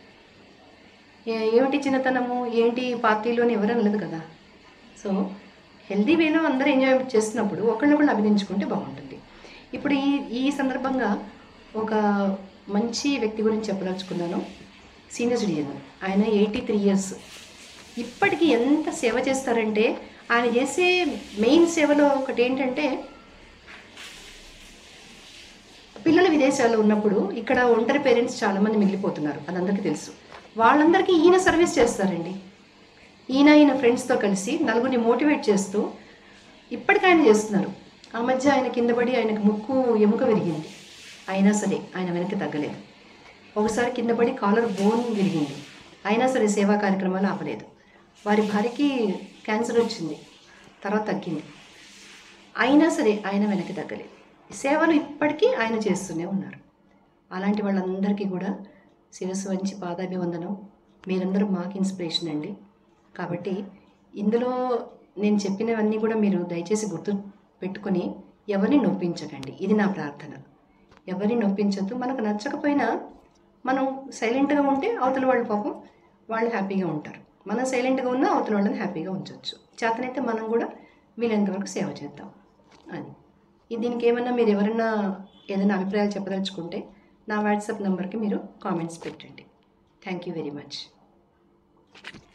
ఏమిటి చిన్నతనము, ఏంటి పార్టీలోని ఎవరు అనలేదు కదా. సో హెల్దీ వేలో అందరూ ఎంజాయ్ చేస్తున్నప్పుడు ఒకళ్ళొకళ్ళు అభినందించుకుంటే బాగుంటుంది. ఇప్పుడు ఈ ఈ సందర్భంగా ఒక మంచి వ్యక్తి గురించి చెప్పదలుచుకున్నాను. సీనియర్ సిటిజన్, ఆయన ఎయిటీ త్రీ ఇయర్స్. ఇప్పటికీ ఎంత సేవ చేస్తారంటే, ఆయన చేసే మెయిన్ సేవలో ఒకటి ఏంటంటే, పిల్లలు విదేశాల్లో ఉన్నప్పుడు ఇక్కడ ఒంటరి పేరెంట్స్ చాలామంది మిగిలిపోతున్నారు, అది అందరికీ తెలుసు. వాళ్ళందరికీ ఈయన సర్వీస్ చేస్తారండి. ఈయన ఈయన ఫ్రెండ్స్తో కలిసి నలుగురిని మోటివేట్ చేస్తూ ఇప్పటికీ ఆయన చేస్తున్నారు. ఆ మధ్య ఆయన కింద పడి ఆయనకు ముక్కు ఎముక విరిగింది, అయినా సరే ఆయన వెనక్కి తగ్గలేదు. ఒకసారి కింద పడి కాలర్ బోన్ విరిగింది, అయినా సరే సేవా కార్యక్రమాలు ఆపలేదు. వారి భార్యకి క్యాన్సర్ వచ్చింది, తర్వాత తగ్గింది, అయినా సరే ఆయన వెనక్కి తగ్గలేదు. సేవలు ఇప్పటికీ ఆయన చేస్తూనే ఉన్నారు. అలాంటి వాళ్ళందరికీ కూడా శిరస్సు వంచి పాదాభివందనం. మీరందరూ మాకు ఇన్స్పిరేషన్ అండి. కాబట్టి ఇందులో నేను చెప్పినవన్నీ కూడా మీరు దయచేసి గుర్తు పెట్టుకొని ఎవరిని నొప్పించకండి. ఇది నా ప్రార్థన. ఎవరిని నొప్పించద్దు. మనకు నచ్చకపోయినా మనం సైలెంట్గా ఉంటే అవతల వాళ్ళ పాపం వాళ్ళు హ్యాపీగా ఉంటారు. మనం సైలెంట్గా ఉన్నా అవతల వాళ్ళని హ్యాపీగా ఉంచవచ్చు. చేతనైతే మనం కూడా వీలైనంతవరకు సేవ చేద్దాం అని. దీనికి ఏమన్నా మీరు ఎవరైనా ఏదైనా అభిప్రాయాలు చెప్పదలుచుకుంటే నా వాట్సాప్ నెంబర్కి మీరు కామెంట్స్ పెట్టండి. Thank you very much.